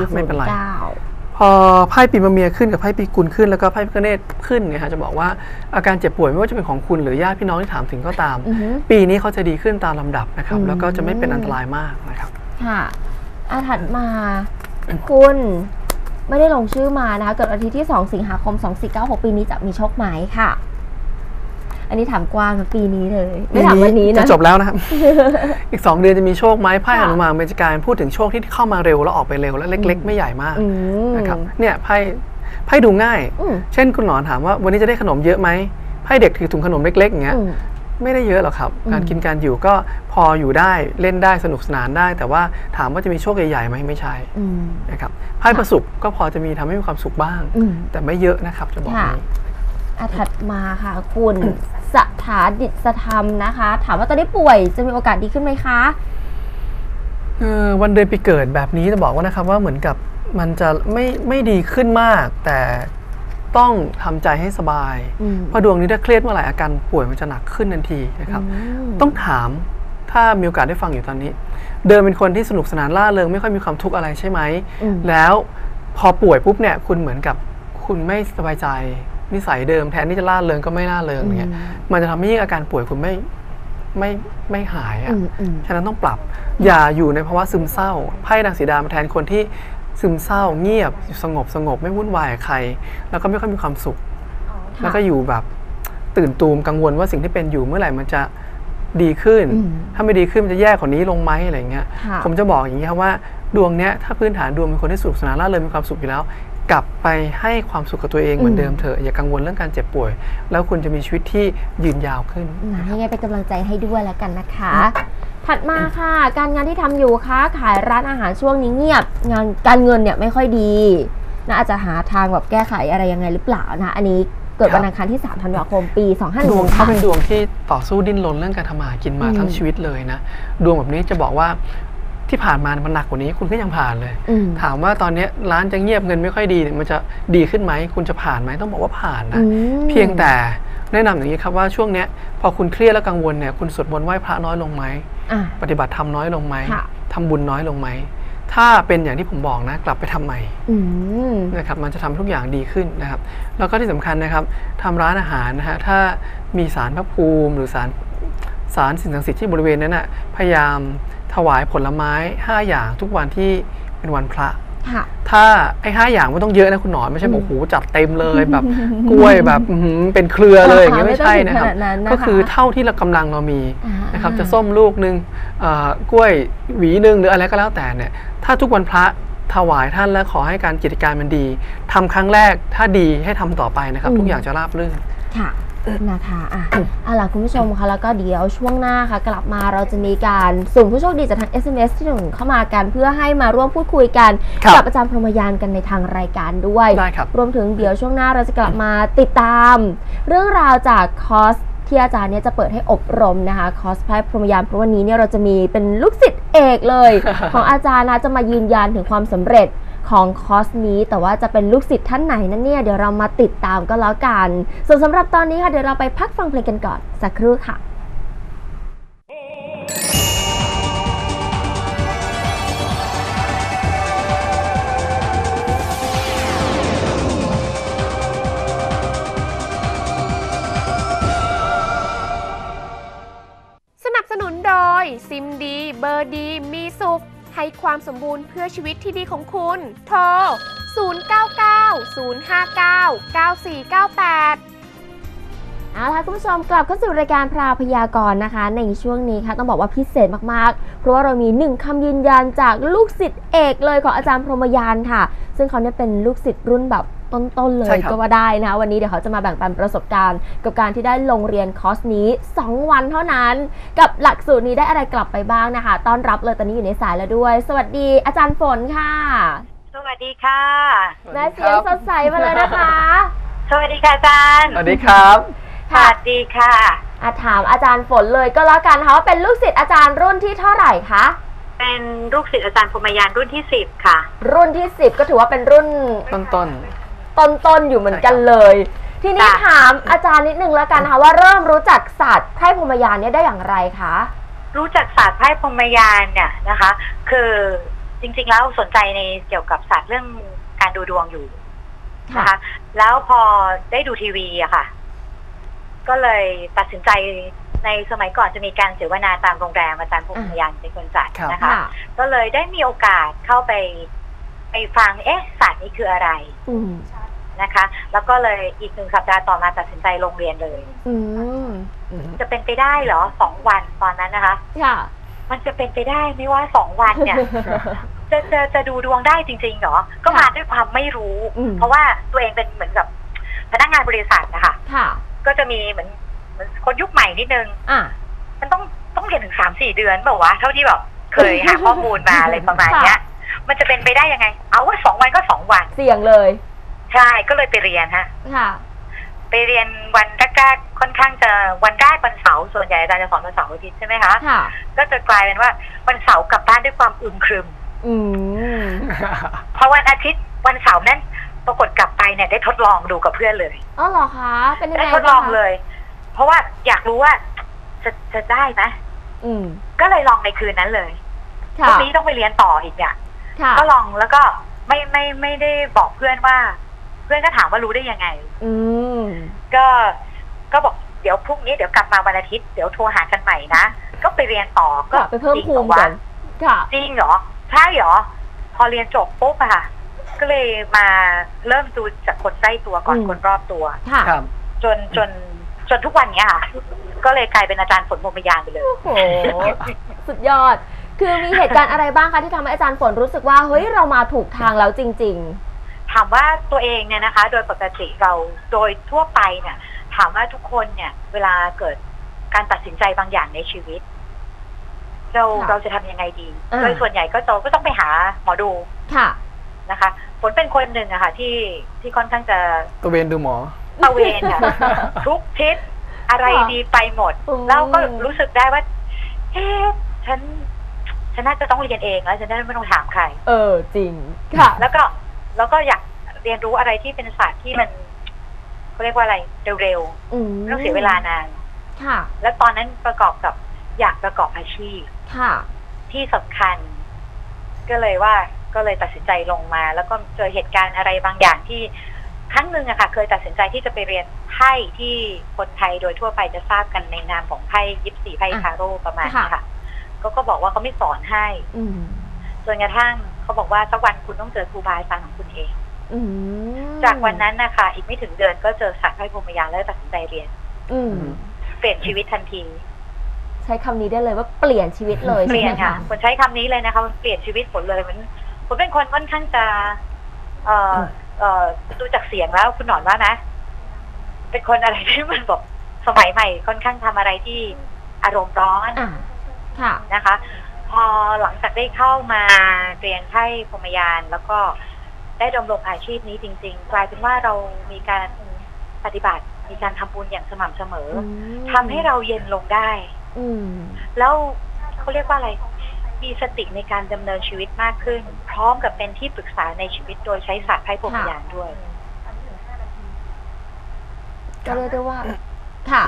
09 พอไพ่ปีมะเมียขึ้นกับไพ่ปีกุลขึ้นแล้วก็ไพ่พิฆเนศขึ้นเนี่ยจะบอกว่าอาการเจ็บป่วยไม่ว่าจะเป็นของคุณหรือญาติพี่น้องที่ถามถึงก็ตามปีนี้เขาจะดีขึ้นตามลำดับนะครับแล้วก็จะไม่เป็นอันตรายมากนะครับค่ะถัดมาคุณไม่ได้ลงชื่อมานะคะเกิดวันที่2 สิงหาคม 2496ปีนี้จะมีโชคไหมค่ะอันนี้ถามกว้างปีนี้เลยไม่ถามวันนี้นะจะจบแล้วนะครับ อีก2 เดือนจะมีโชคไหมไพ่หนุมานเบญจการพูดถึงโชคที่เข้ามาเร็วแล้วออกไปเร็วและเล็กๆไม่ใหญ่มากนะครับเนี่ยไพ่ดูง่ายเช่นคุณหนอนถามว่าวันนี้จะได้ขนมเยอะไหมไพ่เด็กถือถุงขนมเล็กๆอย่างเงี้ยไม่ได้เยอะหรอกครับการกินการอยู่ก็พออยู่ได้เล่นได้สนุกสนานได้แต่ว่าถามว่าจะมีโชคใหญ่ๆไหมไม่ใช่นะครับไพ่ประสบก็พอจะมีทำให้มีความสุขบ้างแต่ไม่เยอะนะครับจะบอกนี้ถัดมาค่ะคุณสถาดิษฐธรรมนะคะถามว่าตอนนี้ป่วยจะมีโอกาสดีขึ้นไหมคะวันเดือนปีเกิดแบบนี้จะบอกว่านะครับว่าเหมือนกับมันจะไม่ดีขึ้นมากแต่ต้องทำใจให้สบายเพราะดวงนี้ถ้าเครียดเมื่อไหร่อาการป่วยมันจะหนักขึ้นทันทีนะครับต้องถามถ้ามีโอกาสได้ฟังอยู่ตอนนี้เดิมเป็นคนที่สนุกสนานล่าเริงไม่ค่อยมีความทุกข์อะไรใช่ไหมแล้วพอป่วยปุ๊บเนี่ยคุณเหมือนกับคุณไม่สบายใจนิสัยเดิมแทนที่จะล่าเริงก็ไม่ล่าเริงอย่างเงี้ยมันจะทำให้อาการป่วยคุณไม่หายฉะนั้นต้องปรับอย่าอยู่ในภาวะซึมเศร้าไพ่นางสีดามาแทนคนที่ซึมเศร้าเงียบสงบไม่วุ่นวายกับใครแล้วก็ไม่ค่อยมีความสุขแล้วก็อยู่แบบตื่นตูมกังวลว่าสิ่งที่เป็นอยู่เมื่อไหร่มันจะดีขึ้นถ้าไม่ดีขึ้นมันจะแย่กว่านี้ลงไหมอะไรเงี้ยผมจะบอกอย่างนี้ครับว่าดวงเนี้ยถ้าพื้นฐานดวงเป็นคนที่สนุกสนานร่าเริงมีความสุขอยู่แล้วกลับไปให้ความสุขกับตัวเองเหมือนเดิมเถอะอย่ากังวลเรื่องการเจ็บป่วยแล้วคุณจะมีชีวิตที่ยืนยาวขึ้นให้ไงเป็นกำลังใจให้ด้วยแล้วกันนะคะถัดมาค่ะการงานที่ทำอยู่ค้าขายร้านอาหารช่วงนี้เงียบงานการเงินเนี่ยไม่ค่อยดีนะอาจจะหาทางแบบแก้ไขอะไรยังไงหรือเปล่านะอันนี้เกิดวันอังคารที่3 ธันวาคมปี2561 ดวงเขาเป็นดวงที่ต่อสู้ดิ้นรนเรื่องการทำมาหากินมาทั้งชีวิตเลยนะดวงแบบนี้จะบอกว่าที่ผ่านมามันหนักกว่านี้คุณก็ยังผ่านเลยถามว่าตอนนี้ร้านจะเงียบเงินไม่ค่อยดีเนี่ยมันจะดีขึ้นไหมคุณจะผ่านไหมต้องบอกว่าผ่านนะเพียงแต่แนะนำอย่างนี้ครับว่าช่วงนี้พอคุณเครียดและกังวลเนี่ยคุณสวดมนต์ไหว้พระน้อยลงไหมปฏิบัติธรรมน้อยลงไหมทำบุญน้อยลงไหมถ้าเป็นอย่างที่ผมบอกนะกลับไปทำใหม่นะครับมันจะทำทุกอย่างดีขึ้นนะครับแล้วก็ที่สำคัญนะครับทำร้านอาหารนะฮะถ้ามีศาลพระภูมิหรือศาลสิ่งศักดิ์สิทธิ์ที่บริเวณนั้นนะพยายามถวายผลไม้5 อย่างทุกวันที่เป็นวันพระถ้าไอ้5 อย่างไม่ต้องเยอะนะคุณหนอนไม่ใช่บอกโอ้โหจัดเต็มเลยแบบกล้วยแบบเป็นเครือเลยอย่างเงี้ยไม่ใช่นะครับก็คือเท่าที่เรากำลังเรามีนะครับจะส้มลูกนึงกล้วยหวีนึงหรืออะไรก็แล้วแต่เนี่ยถ้าทุกวันพระถวายท่านและขอให้การกิจการมันดีทำครั้งแรกถ้าดีให้ทำต่อไปนะครับทุกอย่างจะราบรื่นนะคะเอาล่ะคุณผู้ชมค่ะแล้วก็เดี๋ยวช่วงหน้าค่ะกลับมาเราจะมีการสุ่มผู้โชคดีจากทาง SMS ที่ส่งเข้ามากันเพื่อให้มาร่วมพูดคุยกันกับอาจารย์พรหมยานกันในทางรายการด้วยรวมถึงเดี๋ยวช่วงหน้าเราจะกลับมาติดตามเรื่องราวจากคอร์สที่อาจารย์เนี่ยจะเปิดให้อบรมนะคะคอร์สไพ่พรหมยานเพราะวันนี้เนี่ยเราจะมีเป็นลูกศิษย์เอกเลย ของอาจารย์นะจะมายืนยันถึงความสำเร็จของคอร์สนี้แต่ว่าจะเป็นลูกศิษย์ท่านไหนนั้นเนี่ยเดี๋ยวเรามาติดตามก็แล้วกันส่วนสำหรับตอนนี้ค่ะเดี๋ยวเราไปพักฟังเพลงกันก่อนสักครู่ค่ะสนับสนุนโดยซิมดีเบอร์ดีมีสุขให้ความสมบูรณ์เพื่อชีวิตที่ดีของคุณโทร 0990599498 เอาล่ะคุณผู้ชมกลับเข้าสู่รายการพราวพยากรณ์นะคะในช่วงนี้ค่ะต้องบอกว่าพิเศษมากๆเพราะว่าเรามี1คำยืนยันจากลูกศิษย์เอกเลยของอาจารย์พรหมยานค่ะซึ่งเขาเนี่ยเป็นลูกศิษย์รุ่นแบบต้นๆเลยก็ว่าได้นะวันนี้เดี๋ยวเขาจะมาแบ่งปันประสบการณ์กับการที่ได้ลงเรียนคอร์สนี้2วันเท่านั้นกับหลักสูตรนี้ได้อะไรกลับไปบ้างนะคะต้อนรับเลยตอนนี้อยู่ในสายแล้วด้วยสวัสดีอาจารย์ฝนค่ะสวัสดีค่ะแม่เสียงสดใสมาเลยนะคะสวัสดีค่ะอาจารย์สวัสดีครับสวัสดีค่ะถามอาจารย์ฝนเลยก็แล้วกันค่ะว่าเป็นลูกศิษย์อาจารย์รุ่นที่เท่าไหร่คะเป็นลูกศิษย์อาจารย์พรหมยานรุ่นที่10ค่ะรุ่นที่10ก็ถือว่าเป็นรุ่นต้นอยู่เหมือนกันเลยทีนี้ถามอาจารย์นิดนึงแล้วกันค่ะว่าเริ่มรู้จักศาสตร์ไพ่พรหมยานเนี่ยได้อย่างไรคะรู้จักศาสตร์ไพ่พรหมยานเนี่ยนะคะคือจริงๆแล้วสนใจในเกี่ยวกับศาสตร์เรื่องการดูดวงอยู่นะคะแล้วพอได้ดูทีวีอะค่ะก็เลยตัดสินใจในสมัยก่อนจะมีการเสวนาตามโรงแรมอาจารย์พรหมยานเป็นคนจัดนะคะก็เลยได้มีโอกาสเข้าไปฟังศาสตร์นี้คืออะไรนะคะแล้วก็เลยอีก1 สัปดาห์ต่อมาตัดสินใจลงเรียนเลยจะเป็นไปได้เหรอ2 วันตอนนั้นนะคะมันจะเป็นไปได้ไม่ว่า2 วันเนี่ยจะดูดวงได้จริงๆเหรอก็มาด้วยความไม่รู้เพราะว่าตัวเองเป็นเหมือนกับพนักงานบริษัทนะคะก็จะมีเหมือนคนยุคใหม่นิดนึงมันต้องเรียนถึง3-4 เดือนเปล่าวะเท่าที่แบบเคยหาข้อมูลมาอะไรประมาณเนี้ยมันจะเป็นไปได้ยังไงเอาว่า2 วันก็2 วันเสี่ยงเลยใช่ก็เลยไปเรียนฮะไปเรียนวันแรกๆค่อนข้างจะวันแรกวันเสาร์ส่วนใหญ่อาจารย์จะสอนวันเสาร์อาทิตย์ใช่ไหมคะก็จะกลายเป็นว่าวันเสาร์กลับบ้านด้วยความอึมครึมพอวันอาทิตย์วันเสาร์นั้นปรากฏกลับไปเนี่ยได้ทดลองดูกับเพื่อนเลยอ๋อเหรอคะเป็นยังไงได้ทดลองเลยเพราะว่าอยากรู้ว่าจะได้ไหมก็เลยลองในคืนนั้นเลยพรุ่งนี้ต้องไปเรียนต่ออีกเนี่ยก็ลองแล้วก็ไม่ได้บอกเพื่อนว่าเพื่อนก็ถามว่ารู้ได้ยังไงก็บอกเดี๋ยวพรุ่งนี้เดี๋ยวกลับมาวันอาทิตย์เดี๋ยวโทรหากันใหม่นะก็ไปเรียนต่อก็ไปเพิ่มภูมิกันจริงเหรอใช่เหรอพอเรียนจบปุ๊บอะค่ะก็เลยมาเริ่มดูจากคนใกล้ตัวก่อนคนรอบตัวจนทุกวันนี้ค่ะก็เลยกลายเป็นอาจารย์ฝนพรหมยานไปเลยโอ้โหสุดยอดคือมีเหตุการณ์อะไรบ้างคะที่ทำให้อาจารย์ฝนรู้สึกว่าเฮ้ยเรามาถูกทางแล้วจริงๆถามว่าตัวเองเนี่ยนะคะโดยปกติเราโดยทั่วไปเนี่ยถามว่าทุกคนเนี่ยเวลาเกิดการตัดสินใจบางอย่างในชีวิตเราจะทำยังไงดีโดยส่วนใหญ่ก็ต้องไปหาหมอดูนะคะฝนเป็นคนหนึ่งอะค่ะที่ค่อนข้างจะตะเวนดูหมอตะเวนค่ะทุกทิศอะไรดีไปหมดแล้วก็รู้สึกได้ว่าฉันน่าจะต้องเรียนเองแล้วฉันไม่ต้องถามใครจริงค่ะแล้วก็อยากเรียนรู้อะไรที่เป็นศาสตร์ที่มันเขาเรียกว่าอะไรเร็วๆไม่ต้องเสียเวลานานค่ะแล้วตอนนั้นประกอบกับอยากประกอบอาชีพค่ะที่สำคัญก็เลยตัดสินใจลงมาแล้วก็เจอเหตุการณ์อะไรบางอย่างที่ครั้งหนึ่งอะค่ะเคยตัดสินใจที่จะไปเรียนไพ่ที่คนไทยโดยทั่วไปจะทราบกันในนามของไพ่ยิปซีไพ่ทาโร่ประมาณนี้ค่ะก็บอกว่าเขาไม่สอนให้จนกระทั่งเขาบอกว่าสักวันคุณต้องเจอครูบาอาจารย์ของคุณเองจากวันนั้นนะคะอีกไม่ถึงเดือนก็เจอศาสตร์ไพ่พรหมยานแล้วตัดสินใจเรียนเปลี่ยนชีวิตทันทีใช้คำนี้ได้เลยว่าเปลี่ยนชีวิตเลยเปลี่ยนค่ะคนใช้คำนี้เลยนะคะเปลี่ยนชีวิตผลเลยผมเป็นคนค่อนข้างจะดูจากเสียงแล้วคุณหนอนว่านะเป็นคนอะไรที่มันแบบสมัยใหม่ค่อนข้างทำอะไรที่อารมณ์ร้อนค่ะนะคะ พอหลังจากได้เข้ามาเรียนไพ่พรหมยานแล้วก็ได้ดำรงอาชีพนี้จริงๆกลายเป็นว่าเรามีการปฏิบัติมีการทำบุญอย่างสม่ำเสมอทำให้เราเย็นลงได้แล้วเขาเรียกว่าอะไรมีสติในการดำเนินชีวิตมากขึ้นพร้อมกับเป็นที่ปรึกษาในชีวิตโดยใช้ศาสตร์ไพ่พรหมยานด้วยก็เรียกได้ว่าค่ะ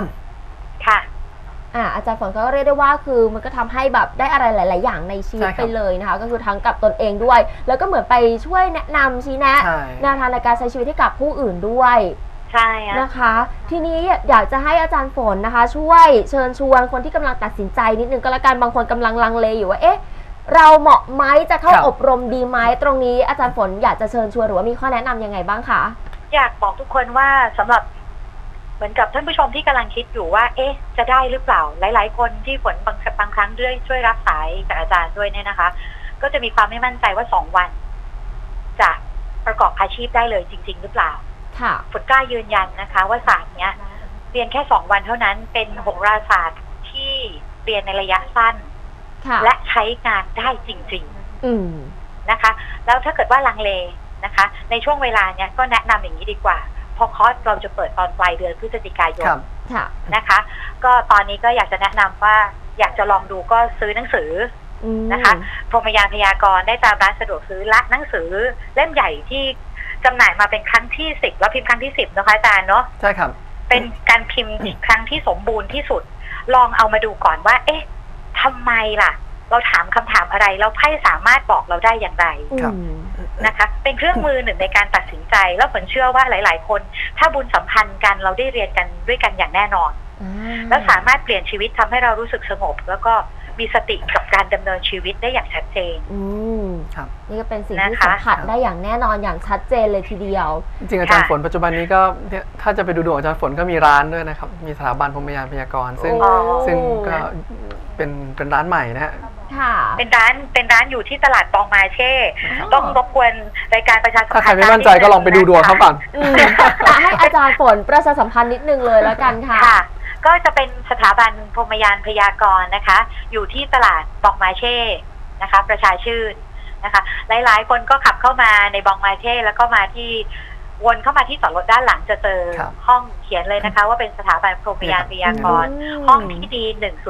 อาจารย์ฝนก็เรียกได้ว่าคือมันก็ทำให้แบบได้อะไรหลายๆอย่างในชีวิตไปเลยนะคะก็คือทั้งกับตนเองด้วยแล้วก็เหมือนไปช่วยแนะนำชี้แนะแนวทางในการใช้ชีวิตให้กับผู้อื่นด้วยใช่นะคะทีนี้อยากจะให้อาจารย์ฝนนะคะช่วยเชิญชวนคนที่กำลังตัดสินใจนิดนึงก็แล้วกันบางคนกำลังลังเลอยู่ว่าเอ๊ะเราเหมาะไหมจะเข้าอบรมดีไหมตรงนี้อาจารย์ฝนอยากจะเชิญชวนหรือว่ามีข้อแนะนำยังไงบ้างคะอยากบอกทุกคนว่าสำหรับเหมือนกับท่านผู้ชมที่กำลังคิดอยู่ว่าเอ๊ะจะได้หรือเปล่าหลายๆคนที่ฝนบางครั้งด้วยช่วยรับสายจากอาจารย์ด้วยเนี่ยนะคะก็จะมีความไม่มั่นใจว่า2 วันจะประกอบอาชีพได้เลยจริงๆหรือเปล่าฝนกล้ายืนยันนะคะว่าศาสตร์เนี้ยเรียนแค่2 วันเท่านั้นเป็นโหราศาสตร์ที่เรียนในระยะสั้นและใช้งานได้จริงๆนะคะแล้วถ้าเกิดว่าลังเลนะคะในช่วงเวลาเนี้ยก็แนะนำอย่างนี้ดีกว่าพอคอร์สเราจะเปิดตอนปลายเดือนพฤศจิกายนนะคะก็ตอนนี้ก็อยากจะแนะนำว่าอยากจะลองดูก็ซื้อหนังสือนะคะพรหมยานพยากรณ์ได้ตามร้านสะดวกซื้อและหนังสือเล่มใหญ่ที่จำหน่ายมาเป็นครั้งที่10แล้วพิมพ์ครั้งที่10นะคะอาจารย์เนาะใช่ครับเป็นการพิมพ์ครั้งที่สมบูรณ์ที่สุดลองเอามาดูก่อนว่าเอ๊ะทำไมล่ะเราถามคำถามอะไรแล้วไพ่สามารถบอกเราได้อย่างไรนะคะเป็นเครื่องมือหนึ่งในการตัดสินใจแล้วผมเชื่อว่าหลายๆคนถ้าบุญสัมพันธ์กันเราได้เรียนกันด้วยกันอย่างแน่นอนแล้วสามารถเปลี่ยนชีวิตทำให้เรารู้สึกสงบแล้วก็มีสติกับการดำเนินชีวิตได้อย่างชัดเจนครับนี่ก็เป็นสิ่งที่สัมผัสได้อย่างแน่นอนอย่างชัดเจนเลยทีเดียวจริงอาจารย์ฝนปัจจุบันนี้ก็ถ้าจะไปดูดวงอาจารย์ฝนก็มีร้านด้วยนะครับมีสถาบันพรหมยานพยากรณ์ซึ่งก็เป็นร้านใหม่นะฮะเป็นร้านอยู่ที่ตลาดบองมาเช่ต้องรบกวนรายการประชาสัมพันธ์ถ้าใครไม่มั่นใจก็ลองไปดูดวงเขาก่อนให้อาจารย์ฝนประชาสัมพันธ์นิดนึงเลยแล้วกันค่ะก็จะเป็นสถาบันพรหมยานพยากรณ์นะคะอยู่ที่ตลาดบองมาเช่นะคะประชาชื่นนะคะหลายๆคนก็ขับเข้ามาในบองมาเช่แล้วก็มาที่วนเข้ามาที่จอดรถด้านหลังจะเจอห้องเขียนเลยนะคะว่าเป็นสถาบันพรหมยานพยากรณ์ห้องที่ดี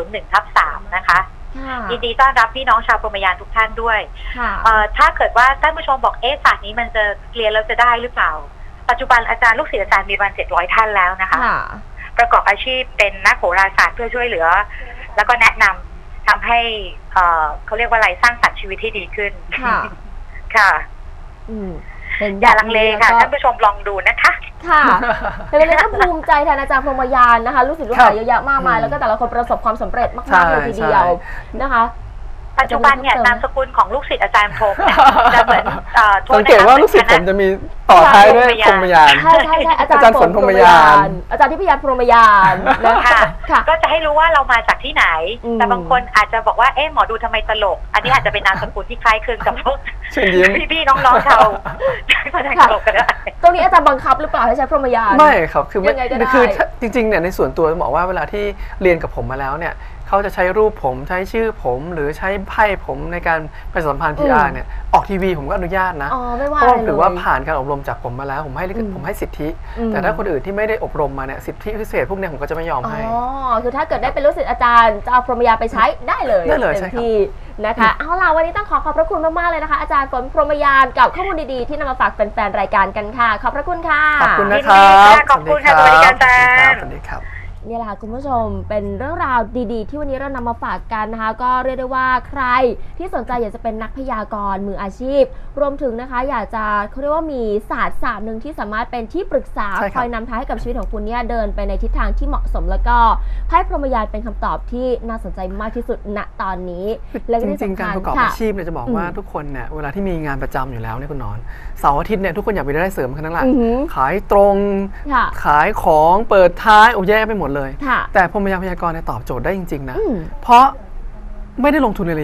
101/3นะคะยินดีต้อนรับพี่น้องชาวพรหมยานทุกท่านด้วยถ้าเกิดว่าท่านผู้ชมบอกศาสตร์นี้มันจะเรียนแล้วจะได้หรือเปล่าปัจจุบันอาจารย์ลูกศิษย์อาจารย์มีประมาณ700 ท่านแล้วนะคะประกอบอาชีพเป็นนักโหราศาสตร์เพื่อช่วยเหลือแล้วก็แนะนำทำให้เขาเรียกว่าอะไรสร้างสรรค์ชีวิตที่ดีขึ้นค่ะอย่าลังเลค่ะท่านผู้ชมลองดูนะคะค่ะเป็นเลยก็ภูมิใจแทนอาจารย์พรหมยานนะคะลูกศิษย์ลูกหาเยอะแยะมากมายแล้วก็แต่ละคนประสบความสำเร็จมากๆเลยทีเดียวนะคะปัจจุบันเนี่ยนามสกุลของลูกศิษย์อาจารย์พรหมเนี่ยจะเหมือนสังเกตว่าลูกศิษย์ผมจะมีต่อท้ายด้วยพรหมยานใช่อาจารย์ฝนพรหมยานอาจารย์ทิพยาพรหมยานนะคะก็จะให้รู้ว่าเรามาจากที่ไหนแต่บางคนอาจจะบอกว่าหมอดูทำไมตลกอันนี้อาจจะเป็นนามสกุลที่คล้ายคลึงกับพวกพี่ๆน้องๆชาวตลกกันได้ตรงนี้อาจารย์บังคับหรือเปล่าให้ใช้พรหมยานไม่ครับคือจริงๆเนี่ยในส่วนตัวบอกว่าเวลาที่เรียนกับผมมาแล้วเนี่ยเขาจะใช้รูปผมใช้ชื่อผมหรือใช้ไพ่ผมในการไปสัมพันธ์ PR เนี่ยออกทีวีผมก็อนุญาตนะเพราะถือว่าผ่านการอบรมจากผมมาแล้วผมให้สิทธิแต่ถ้าคนอื่นที่ไม่ได้อบรมมาเนี่ยสิทธิพิเศษพวกนี้ผมก็จะไม่ยอมให้คือถ้าเกิดได้เป็นลูกศิษย์อาจารย์จะเอาพรหมยานไปใช้ได้เลยเต็มที่นะคะเอาล่ะวันนี้ต้องขอบพระคุณมากๆเลยนะคะอาจารย์ฝนพรหมยานกับข้อมูลดีๆที่นำมาฝากแฟนๆรายการกันค่ะขอบพระคุณค่ะขอบคุณนะครับขอบคุณค่ะสวัสดีค่ะอาจารย์สวัสดีครับนี่แหละค่ะคุณผู้ชมเป็นเรื่องราวดีๆที่วันนี้เรานำมาฝากกันนะคะก็เรียกได้ว่าใครที่สนใจอยากจะเป็นนักพยากรณ์มืออาชีพรวมถึงนะคะอยากจะเขาเรียกว่ามีศาสตร์หนึ่งที่สามารถเป็นที่ปรึกษาคอยนำทางให้กับชีวิตของคุณเนี่ยเดินไปในทิศทางที่เหมาะสมแล้วก็ไพ่พรหมยานเป็นคำตอบที่น่าสนใจมากที่สุดณตอนนี้และจริงๆการประกอบอาชีพเนี่ยจะบอกว่าทุกคนเนี่ยเวลาที่มีงานประจำอยู่แล้วเนี่ยคุณนอนเสาร์อาทิตย์เนี่ยทุกคนอยากมีรายได้เสริมกันทั้งนั้นแหละขายตรงขายของเปิดท้ายแย่ไปหมดเลยแต่พรหมยานพยากรณ์เนี่ยตอบโจทย์ได้จริงๆนะเพราะไม่ได้ลงทุนอะไรเยอะ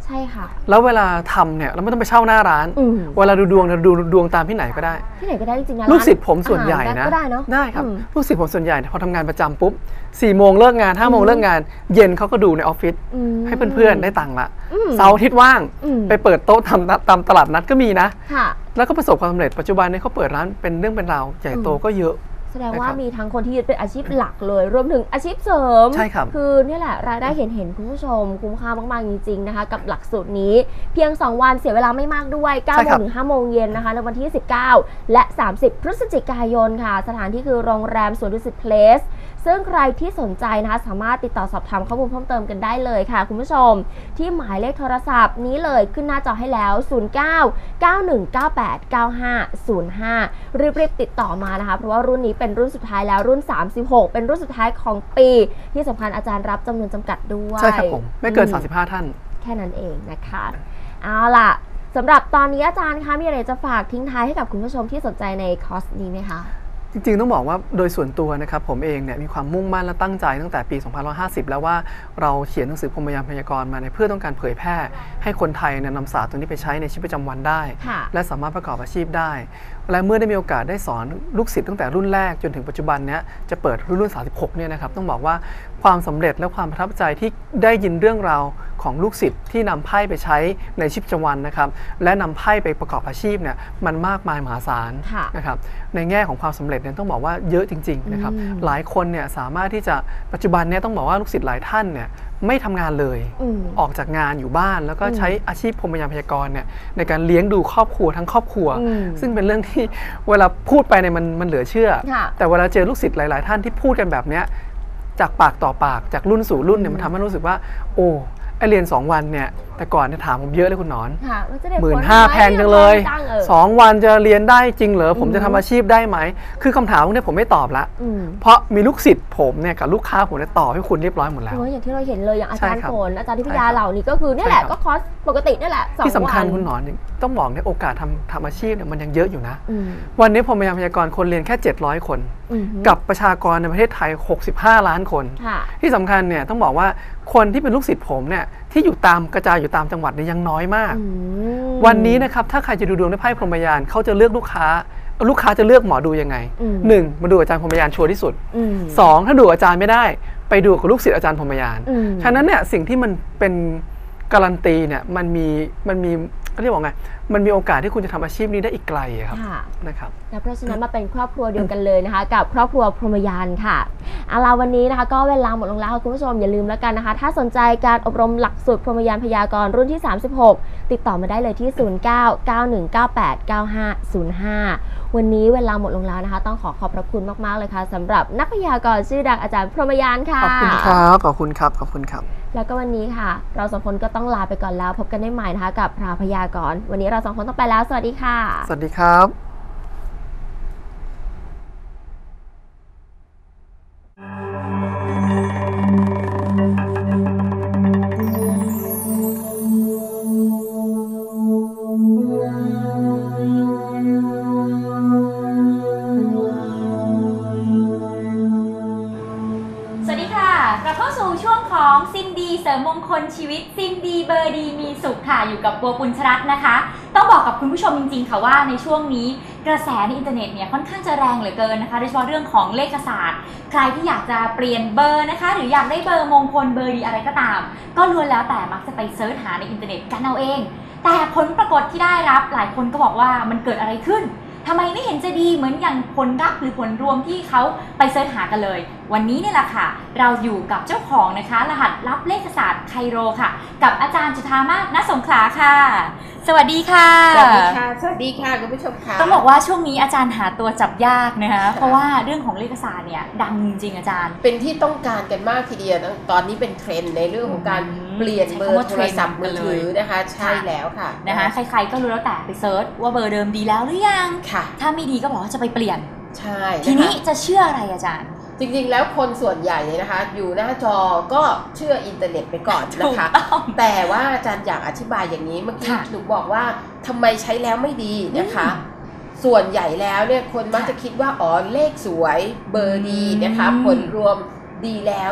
ใช่ค่ะแล้วเวลาทำเนี่ยเราไม่ต้องไปเช่าหน้าร้านเวลาดูดวงเราดูดวงตามที่ไหนก็ได้ที่ไหนก็ได้จริงๆนะลูกศิษย์ผมส่วนใหญ่นะได้ครับลูกศิษย์ผมส่วนใหญ่พอทำงานประจำปุ๊บ4 โมงเลิกงาน5 โมงเลิกงานเย็นเขาก็ดูในออฟฟิศให้เพื่อนๆได้ตังค์ละเสาร์อาทิตย์ว่างไปเปิดโต๊ะทำตามตลาดนัดก็มีนะแล้วก็ประสบความสำเร็จปัจจุบันนี้เขาเปิดร้านเป็นเรื่องเป็นราวใหญ่โตก็เยอะแสดงว่ามีทั้งคนที่ยึดเป็นอาชีพหลักเลยรวมถึงอาชีพเสริมใช่ครับคือนี่แหละรายได้เห็นคุณผู้ชมคุ้มค่ามากๆจริงๆนะคะกับหลักสูตรนี้เพียง2 วันเสียเวลาไม่มากด้วย9 โมงถึง 5 โมงเย็นนะคะในวันที่19และ30พฤศจิกายนค่ะสถานที่คือโรงแรมสวนดุสิตเพลสซึ่งใครที่สนใจนะคะสามารถติดต่อสอบถามข้อมูลเพิ่มเติมกันได้เลยค่ะคุณผู้ชมที่หมายเลขโทรศัพท์นี้เลยขึ้นหน้าจอให้แล้ว0991989505รีบๆติดต่อมานะคะเพราะว่ารุ่นนี้เป็นรุ่นสุดท้ายแล้วรุ่น36เป็นรุ่นสุดท้ายของปีที่สำคัญอาจารย์รับจำนวนจำกัดด้วยใช่ครับผมไม่เกิน35ท่านแค่นั้นเองนะคะเอาล่ะสำหรับตอนนี้อาจารย์คะมีอะไรจะฝากทิ้งท้ายให้กับคุณผู้ชมที่สนใจในคอร์สนี้ไหมคะจริงๆต้องบอกว่าโดยส่วนตัวนะครับผมเองเนี่ยมีความมุ่งมั่นและตั้งใจตั้งแต่ปี2550แล้วว่าเราเขียนหนังสือพรหมยานพยากรณ์มาเพื่อต้องการเผยแพร่ให้คนไทยนำศาสตร์ตัวนี้ไปใช้ในชีวิตประจำวันได้และสามารถประกอบอาชีพได้และเมื่อได้มีโอกาสได้สอนลูกศิษย์ตั้งแต่รุ่นแรกจนถึงปัจจุบันนี้จะเปิดรุ่น36เนี่ยนะครับต้องบอกว่าความสำเร็จและความประทับใจที่ได้ยินเรื่องราวของลูกศิษย์ที่นำไพ่ไปใช้ในชีวิตประจำวันนะครับและนำไพ่ไปประกอบอาชีพเนี่ยมันมากมายมหาศาลนะครับในแง่ของความสำเร็จเนี่ยต้องบอกว่าเยอะจริงๆนะครับหลายคนเนี่ยสามารถที่จะปัจจุบันเนี่ยต้องบอกว่าลูกศิษย์หลายท่านเนี่ยไม่ทำงานเลยออกจากงานอยู่บ้านแล้วก็ใช้อาชีพพรหมยานพยากรณ์เนี่ยในการเลี้ยงดูครอบครัวทั้งครอบครัวซึ่งเป็นเรื่องที่เวลาพูดไปเนี่ยมันเหลือเชื่อแต่เวลาเจอลูกศิษย์หลายๆท่านที่พูดกันแบบเนี้ยจากปากต่อปากจากรุ่นสู่รุ่นเนี่ยมันทำให้รู้สึกว่าโอ้ไอเรียน2 วันเนี่ยแต่ก่อนเนี่ยถามผมเยอะเลยคุณหนอน15,000แพงจังเลย2 วันจะเรียนได้จริงเหรอผมจะทำอาชีพได้ไหมคือคำถามพวกนี้ผมไม่ตอบละเพราะมีลูกศิษย์ผมเนี่ยกับลูกค้าผมเนี่ยตอบให้คุณเรียบร้อยหมดแล้วอย่างที่เราเห็นเลยอย่างอาจารย์ฝนอาจารย์ทิพยาเหล่านี้ก็คือนี่แหละก็คอร์สปกตินี่แหละที่สำคัญคุณหนอนต้องบอกเนี่ยโอกาสทำอาชีพเนี่ยมันยังเยอะอยู่นะวันนี้พรหมยานพยากรณ์คนเรียนแค่700 คนกับประชากรในประเทศไทย65 ล้านคนที่สำคัญเนี่ยต้องบอกว่าคนที่เป็นลูกศิษย์ผมเนี่ยที่อยู่ตามกระจายอยู่ตามจังหวัดเนี่ยยังน้อยมากวันนี้นะครับถ้าใครจะดูดวงด้วยไพ่พรหมยานเขาจะเลือกลูกค้าจะเลือกหมอดูยังไง1มาดูอาจารย์พรหมยานชัวร์ที่สุด2ถ้าดูอาจารย์ไม่ได้ไปดูกับลูกศิษย์อาจารย์พรหมยานฉะนั้นเนี่ยสิ่งที่มันเป็นการันตีเนี่ยมันมีเขาเรียกว่าไงมันมีโอกาสที่คุณจะทำอาชีพนี้ได้อีกไกลครับนะครับและเพราะฉะนั้นมาเป็นครอบครัวเดียวกันเลยนะคะกับครอบครัวพรหมยานค่ะเอาล่ะวันนี้นะคะก็เวลาหมดลงแล้วคุณผู้ชมอย่าลืมแล้วกันนะคะถ้าสนใจการอบรมหลักสูตรพรหมยานพยากรณ์รุ่นที่36ติดต่อมาได้เลยที่0991989505วันนี้เวลาหมดลงแล้วนะคะต้องขอบพระคุณมากๆเลยค่ะสำหรับนักพยากรณ์ชื่อดังอาจารย์พรหมยานค่ะขอบคุณครับขอบคุณครับขอบคุณครับแล้วก็วันนี้ค่ะเรา2 คนก็ต้องลาไปก่อนแล้วพบกันได้ใหม่นะคะกับพระพยากรณ์วันนี้เรา2 คนต้องไปแล้วสวัสดีค่ะสวัสดีครับซิมดีเสริมมงคลชีวิตซิมดีเบอร์ดีมีสุขค่ะอยู่กับบัวปุญชรัตน์นะคะต้องบอกกับคุณผู้ชมจริงๆค่ะว่าในช่วงนี้กระแสในอินเทอร์เน็ตเนี่ยค่อนข้างจะแรงเหลือเกินนะคะโดยเฉพาะเรื่องของเลขศาสตร์ใครที่อยากจะเปลี่ยนเบอร์นะคะหรืออยากได้เบอร์มงคลเบอร์ดีอะไรก็ตามก็ล้วนแล้วแต่มักจะไปเซิร์ชหาในอินเทอร์เน็ตกันเอาเองแต่ผลปรากฏที่ได้รับหลายคนก็บอกว่ามันเกิดอะไรขึ้นทำไมไม่เห็นจะดีเหมือนอย่างผลลัพธ์หรือผลรวมที่เขาไปเสิร์ชหากันเลยวันนี้เนี่ยแหละค่ะเราอยู่กับเจ้าของนะคะรหัสลับเลขศาสตร์ไคโรค่ะกับอาจารย์จุฑามาศ ณ สงขลาค่ะสวัสดีค่ะสวัสดีค่ะสวัสดีค่ะคุณผู้ชมค่ะต้องบอกว่าช่วงนี้อาจารย์หาตัวจับยากนะคะเพราะว่าเรื่องของเลขศาสตร์เนี่ยดังจริงๆอาจารย์เป็นที่ต้องการกันมากทีเดียวตอนนี้เป็นเทรนด์ในเรื่องของการเปลี่ยนเบอร์โทรศัพท์มือถือนะคะใช่แล้วค่ะนะคะใครๆก็รู้แล้วแต่ไปเซิร์ชว่าเบอร์เดิมดีแล้วหรือยังค่ะถ้าไม่ดีก็บอกว่าจะไปเปลี่ยนใช่ทีนี้จะเชื่ออะไรอาจารย์จริงๆแล้วคนส่วนใหญ่เนี่ยนะคะอยู่หน้าจอก็เชื่ออินเทอร์เน็ตไปก่อนนะคะแต่ว่าอาจารย์อยากอธิบายอย่างนี้เมื่อกี้หนูบอกว่าทำไมใช้แล้วไม่ดีนะคะส่วนใหญ่แล้วเนี่ยคนมักจะคิดว่าอ๋อเลขสวยเบอร์ดีนะคะผลรวมดีแล้วเนี่ย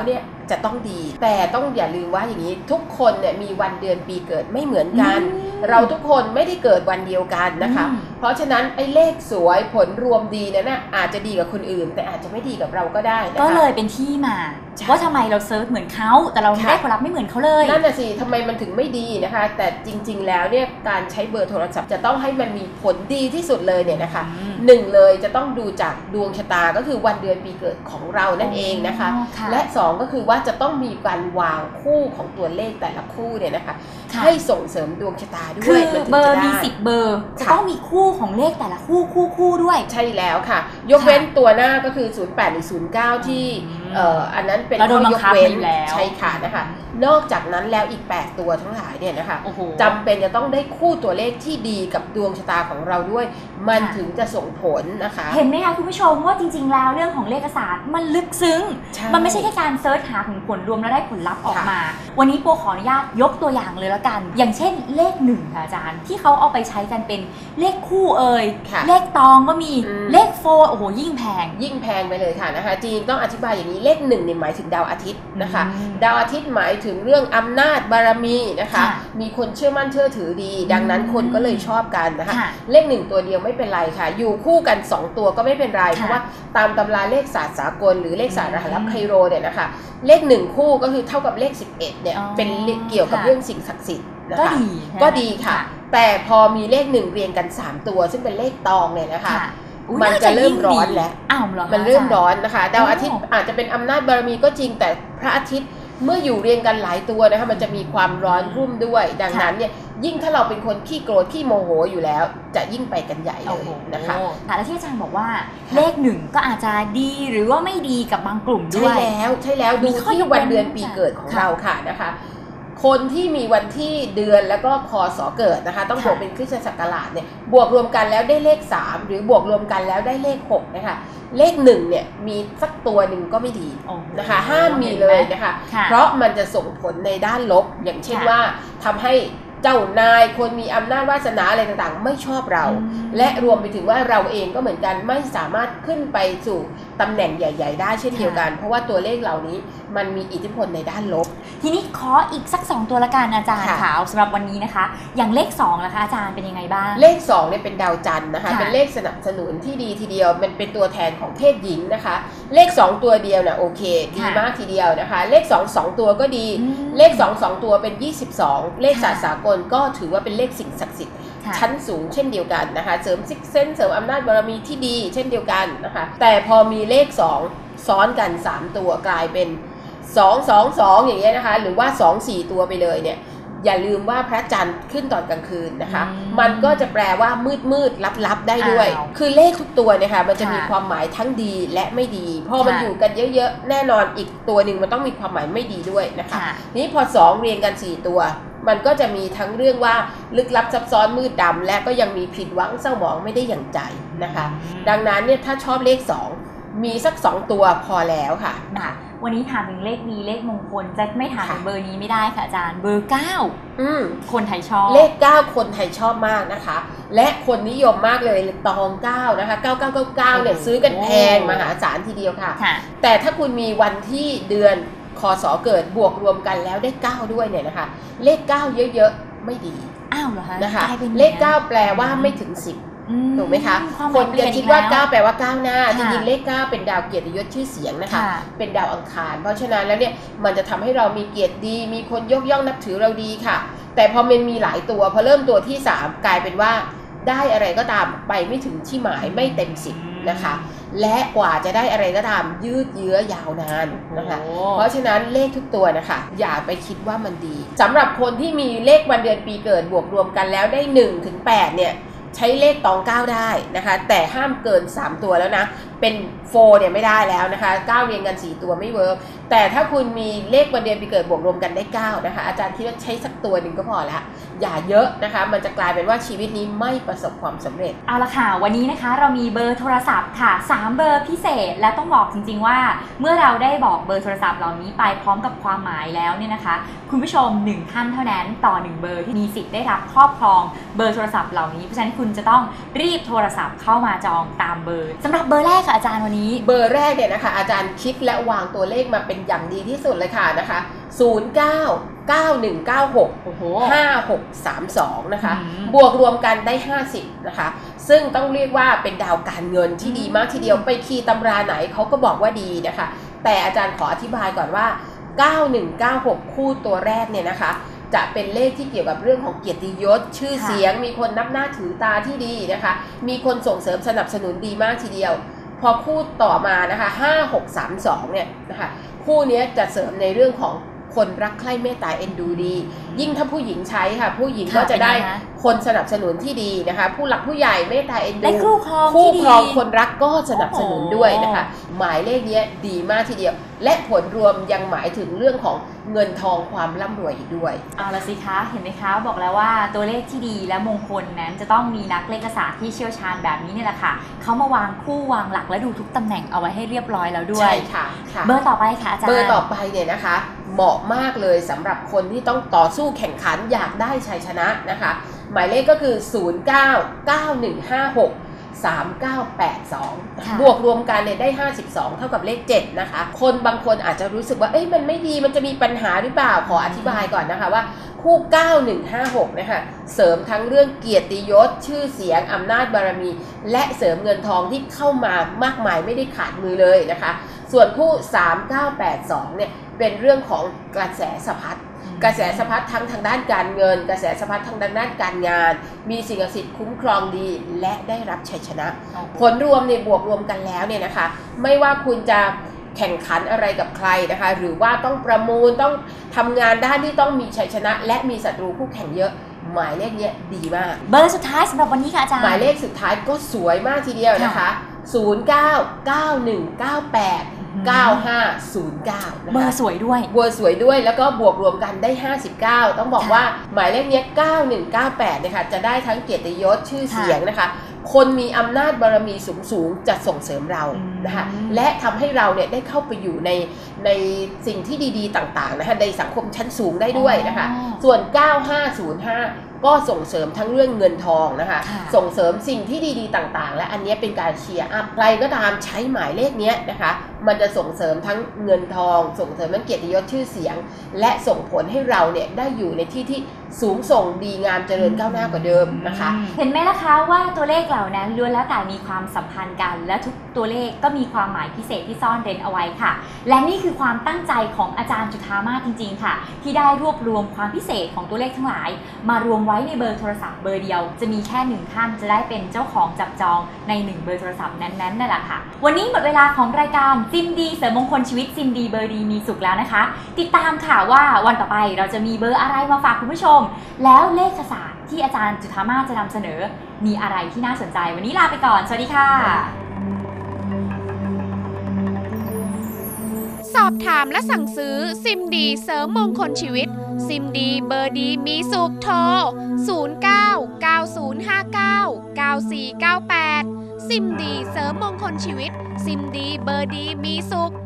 จะต้องดีแต่ต้องอย่าลืมว่าอย่างนี้ทุกคนเนี่ยมีวันเดือนปีเกิดไม่เหมือนกันเราทุกคนไม่ได้เกิดวันเดียวกันนะคะเพราะฉะนั้นไอ้เลขสวยผลรวมดีเนี่ยนะอาจจะดีกับคนอื่นแต่อาจจะไม่ดีกับเราก็ได้นะคะก็เลยเป็นที่มาว่าทำไมเราเซิร์ชเหมือนเขาแต่เราได้ผลลัพธ์ไม่เหมือนเขาเลยนั่นน่ะสิทำไมมันถึงไม่ดีนะคะแต่จริงๆแล้วเนี่ยการใช้เบอร์โทรศัพท์จะต้องให้มันมีผลดีที่สุดเลยเนี่ยนะคะหนึ่งเลยจะต้องดูจากดวงชะตาก็คือวันเดือนปีเกิดของเรานั่นเองนะคะและ2ก็คือว่าจะต้องมีการวางคู่ของตัวเลขแต่ละคู่เนี่ยนะคะให้ส่งเสริมดวงชะตาด้วยคือเบอร์มี10เบอร์จะต้องมีคู่ของเลขแต่ละคู่ด้วยใช่แล้วค่ะยกเว้นตัวหน้าก็คือ08หรือ09ที่อันนั้นเป็นข้อยกเว้นใช่ค่ะนะคะนอกจากนั้นแล้วอีก8ตัวทั้งหลายเนี่ยนะคะจำเป็นจะต้องได้คู่ตัวเลขที่ดีกับดวงชะตาของเราด้วยมันถึงจะส่งผลนะคะเห็นไหมคะคุณผู้ชมว่าจริงๆแล้วเรื่องของเลขศาสตร์มันลึกซึ้งมันไม่ใช่แค่การเซิร์ชหาผลรวมแล้วได้ผลลัพธ์ออกมาวันนี้โปขออนุญาตยกตัวอย่างเลยแล้วกันอย่างเช่นเลข1ค่ะอาจารย์ที่เขาเอาไปใช้กันเป็นเลขคู่เลขตองก็มีเลขโฟโอ้โหยิ่งแพงไปเลยค่ะนะคะจริงต้องอธิบายอย่างนี้เลข1เนี่ยหมายถึงดาวอาทิตย์นะคะดาวอาทิตย์หมายถึงเรื่องอำนาจบารมีนะคะมีคนเชื่อมั่นเชื่อถือดีดังนั้นคนก็เลยชอบกันนะคะเลข1ตัวเดียวไม่เป็นไรค่ะอยู่คู่กัน2ตัวก็ไม่เป็นไรเพราะว่าตามตำราเลขศาสตร์สากลหรือเลขศาสตร์รหัสลับไคโรเนี่ยนะคะเลข1คู่ก็คือเท่ากับเลข11เนี่ยเป็นเกี่ยวกับเรื่องสิ่งศักดิ์สิทธิ์นะคะก็ดีค่ะแต่พอมีเลข1เรียงกัน3ตัวซึ่งเป็นเลขตองเนี่ยนะคะมันจะเริ่มร้อนแล้วมันเริ่มร้อนนะคะดาวอาทิตย์อาจจะเป็นอำนาจบารมีก็จริงแต่พระอาทิตย์เมื่ออยู่เรียงกันหลายตัวนะคะมันจะมีความร้อนรุ่มด้วยดังนั้นเนี่ยยิ่งถ้าเราเป็นคนขี้โกรธขี้โมโหอยู่แล้วจะยิ่งไปกันใหญ่เลยนะคะแล้วที่อาจารย์บอกว่าเลข1ก็อาจจะดีหรือว่าไม่ดีกับบางกลุ่มด้วยใช่แล้วดูที่วันเดือนปีเกิดของเราค่ะนะคะคนที่มีวันที่เดือนแล้วก็พศเกิดนะคะต้องบวกเป็นคริสตศักราชเนี่ยบวกรวมกันแล้วได้เลข3หรือบวกรวมกันแล้วได้เลข6นะคะเลข1เนี่ยมีสักตัวหนึ่งก็ไม่ดีนะคะห้ามมีเลยนะคะเพราะมันจะส่งผลในด้านลบอย่างเช่นว่าทำให้เจ้านายคนมีอำนาจวาสนาอะไรต่างๆไม่ชอบเราและรวมไปถึงว่าเราเองก็เหมือนกันไม่สามารถขึ้นไปสู่ตำแหน่งใหญ่ๆได้เช่นเดียวกันเพราะว่าตัวเลขเหล่านี้มันมีอิทธิพลในด้านลบทีนี้ขออีกสัก2ตัวละกันอาจารย์ขาวสำหรับวันนี้นะคะอย่างเลข2ล่ะคะอาจารย์เป็นยังไงบ้างเลข2เนี่ยเป็นดาวจันทร์นะคะเป็นเลขสนับสนุนที่ดีทีเดียวมันเป็นตัวแทนของเพศหญิงนะคะเลข2ตัวเดียวนะโอเคดีมากทีเดียวนะคะเลข2ตัวก็ดีเลข2ตัวเป็น22เลขศาสตร์สากลก็ถือว่าเป็นเลขสิ่งศักดิ์สิทธิ์ชั้นสูงเช่นเดียวกันนะคะเสริมซิกเซนเสริมอำนาจบารมีที่ดีเช่นเดียวกันนะคะแต่พอมีเลข2ซ้อนกัน3ตัวกลายเป็น222อย่างเงี้ยนะคะหรือว่า2-4ตัวไปเลยเนี่ยอย่าลืมว่าพระจันทร์ขึ้นตอนกลางคืนนะคะมันก็จะแปลว่ามืดลับได้ด้วยคือเลขทุกตัวเนี่ยค่ะมันจะมีความหมายทั้งดีและไม่ดีพอมันอยู่กันเยอะๆแน่นอนอีกตัวหนึ่งมันต้องมีความหมายไม่ดีด้วยนะคะนี้พอ2เรียงกัน4ตัวมันก็จะมีทั้งเรื่องว่าลึกลับซับซ้อนมืดดำและก็ยังมีผิดหวังเศร้าหมองไม่ได้อย่างใจนะคะดังนั้นเนี่ยถ้าชอบเลข2มีสัก2ตัวพอแล้วค่ะวันนี้ถามถึงเลขดีเลขมงคลจะไม่ถามถึงเบอร์นี้ไม่ได้ค่ะอาจารย์เบอร์9คนไทยชอบเลข9คนไทยชอบมากนะคะและคนนิยมมากเลยตอง9นะคะ9999เนี่ยซื้อกันแพงมหาศาลทีเดียวค่ะแต่ถ้าคุณมีวันที่เดือนคศเกิดบวกรวมกันแล้วได้9ด้วยเนี่ยนะคะเลข9เยอะๆไม่ดีเหรอคะนะคะเลข9แปลว่าไม่ถึง10ถูกไหมคะคนจะคิดว่า9แปลว่าก้าวหน้าจริงๆเลข9เป็นดาวเกียรติยศชื่อเสียงนะคะเป็นดาวอังคารเพราะฉะนั้นแล้วเนี่ยมันจะทำให้เรามีเกียรติดีมีคนยกย่องนับถือเราดีค่ะแต่พอมันมีหลายตัวพอเริ่มตัวที่3กลายเป็นว่าได้อะไรก็ตามไปไม่ถึงที่หมายไม่เต็ม10นะคะและกว่าจะได้อะไรก็ตามยืดเยื้อยาวนานนะคะเพราะฉะนั้นเลขทุกตัวนะคะอย่าไปคิดว่ามันดีสำหรับคนที่มีเลขวันเดือนปีเกิดบวกรวมกันแล้วได้1 ถึง 8เนี่ยใช้เลขตอง9ได้นะคะแต่ห้ามเกิน3ตัวแล้วนะเป็น4เนี่ยไม่ได้แล้วนะคะ9เรียงกัน4ตัวไม่เวิร์กแต่ถ้าคุณมีเลขวันเดือนปีเกิดบวกรวมกันได้9นะคะอาจารย์คิดว่าใช้สักตัวหนึ่งก็พอละอย่าเยอะนะคะมันจะกลายเป็นว่าชีวิตนี้ไม่ประสบความสำเร็จเอาละค่ะวันนี้นะคะเรามีเบอร์โทรศัพท์ค่ะ3เบอร์พิเศษและต้องบอกจริงๆว่าเมื่อเราได้บอกเบอร์โทรศัพท์เหล่านี้ไปพร้อมกับความหมายแล้วเนี่ยนะคะคุณผู้ชม1ท่านเท่านั้นต่อ1เบอร์ที่มีสิทธิ์ได้รับครอบครองเบอร์โทรศัพท์เหล่านี้เพราะฉะนั้นคุณจะต้องรีบโทรศัพท์เข้ามาจองตามเบอร์สำหรับเบอร์แรกค่ะอาจารย์วันนี้เบอร์แรกเนี่ยนะคะอาจารย์คิดและวางตัวเลขมาเป็นอย่างดีที่สุดเลยค่ะนะคะ0991965632นะคะบวกรวมกันได้50นะคะซึ่งต้องเรียกว่าเป็นดาวการเงินที่ดีมากทีเดียวไปคีย์ตำราไหนเขาก็บอกว่าดีนะคะแต่อาจารย์ขออธิบายก่อนว่า9196คู่ตัวแรกเนี่ยนะคะจะเป็นเลขที่เกี่ยวกับเรื่องของเกียรติยศชื่อเสียงมีคนนับหน้าถือตาที่ดีนะคะมีคนส่งเสริมสนับสนุนดีมากทีเดียวพอคู่ต่อมานะคะ5632เนี่ยนะคะคู่นี้จะเสริมในเรื่องของคนรักใคร่เมตตาเอ็นดูดียิ่งถ้าผู้หญิงใช้ค่ะผู้หญิงก็จะได้คนสนับสนุนที่ดีนะคะผู้หลักผู้ใหญ่เมตตาเอ็นดูคู่ครองคนรักก็สนับสนุนด้วยนะคะหมายเลขนี้ดีมากทีเดียวและผลรวมยังหมายถึงเรื่องของเงินทองความร่ำรวยอีกด้วยเอาละสิคะเห็นไหมคะบอกแล้วว่าตัวเลขที่ดีและมงคลนั้นจะต้องมีนักเลขศาสตร์ที่เชี่ยวชาญแบบนี้เนี่ยแหละค่ะเขามาวางคู่วางหลักและดูทุกตำแหน่งเอาไว้ให้เรียบร้อยแล้วด้วยใช่ค่ะเบอร์ต่อไปค่ะอาจารย์เบอร์ต่อไปเนี่ยนะคะเหมาะมากเลยสำหรับคนที่ต้องต่อสู้แข่งขันอยากได้ชัยชนะนะคะหมายเลขก็คือ0991563982บวกรวมกันเนี่ยได้52เท่ากับเลข7นะคะคนบางคนอาจจะรู้สึกว่าเอ้ยมันไม่ดีมันจะมีปัญหาหรือเปล่าขออธิบายก่อนนะคะว่าคู่9156นะคะเสริมทั้งเรื่องเกียรติยศชื่อเสียงอำนาจบารมีและเสริมเงินทองที่เข้ามามากมายไม่ได้ขาดมือเลยนะคะส่วนคู่3982เนี่ยเป็นเรื่องของกระแสสะพัดทั้งทางด้านการเงินกระแสสะพัดทางด้านการงานมีสิ่งศักดิ์สิทธิ์คุ้มครองดีและได้รับชัยชนะผลรวมในบวกรวมกันแล้วเนี่ยนะคะไม่ว่าคุณจะแข่งขันอะไรกับใครนะคะหรือว่าต้องประมูลต้องทำงานด้านที่ต้องมีชัยชนะและมีศัตรูคู่แข่งเยอะหมายเลขนี้ดีมากเบอร์สุดท้ายสำหรับวันนี้ค่ะอาจารย์หมายเลขสุดท้ายก็สวยมากทีเดียวนะคะ0991989509 เบอร์สวยด้วยแล้วก็บวกรวมกันได้59ต้องบอกว่าหมายเลขนี้9198นะคะจะได้ทั้งเกียรติยศชื่อเสียงนะคะคนมีอำนาจบารมีสูงจะส่งเสริมเรานะคะและทำให้เราเนี่ยได้เข้าไปอยู่ในสิ่งที่ดีๆต่างๆนะคะในสังคมชั้นสูงได้ด้วยนะคะส่วน9505ก็ส่งเสริมทั้งเรื่องเงินทองนะคะส่งเสริมสิ่งที่ดีๆต่างๆและอันนี้เป็นการเชียร์อัพใครก็ตามใช้หมายเลขนี้นะคะมันจะส่งเสริมทั้งเงินทองส่งเสริมทั้งเกียรติยศชื่อเสียงและส่งผลให้เราเนี่ยได้อยู่ในที่ที่สูงส่งดีงามเจริญก้าวหน้ากว่าเดิมนะคะเห็นไหมล่ะคะว่าตัวเลขเหล่านั้นล้วนแล้วแต่มีความสัมพันธ์กันและทุกตัวเลขก็มีความหมายพิเศษที่ซ่อนเร้นเอาไว้ค่ะและนี่คือความตั้งใจของอาจารย์จุฑามาสจริงๆค่ะที่ได้รวบรวมความพิเศษของตัวเลขทั้งหลายมารวมไว้ในเบอร์โทรศัพท์เบอร์เดียวจะมีแค่1ท่านจะได้เป็นเจ้าของจับจองใน1เบอร์โทรศัพท์นั้นๆนั่นแหละค่ะวันนี้หมดเวลาของรายการซิมดีเสริมมงคลชีวิตซิมดีเบอร์ดีมีสุขแล้วนะคะติดตามค่ะว่าวันต่อไปเราจะมีเบอร์อะไรมาฝากคุณผู้ชมแล้วเลขศาสตร์ที่อาจารย์จุฑามาสจะนำเสนอมีอะไรที่น่าสนใจวันนี้ลาไปก่อนสวัสดีค่ะสอบถามและสั่งซื้อซิมดีเสริมมงคลชีวิตซิมดีเบอร์ดีมีสุขโทร0990599498ซิมดีเสริมมงคลชีวิตซิมดีเบอร์ดีมีสุข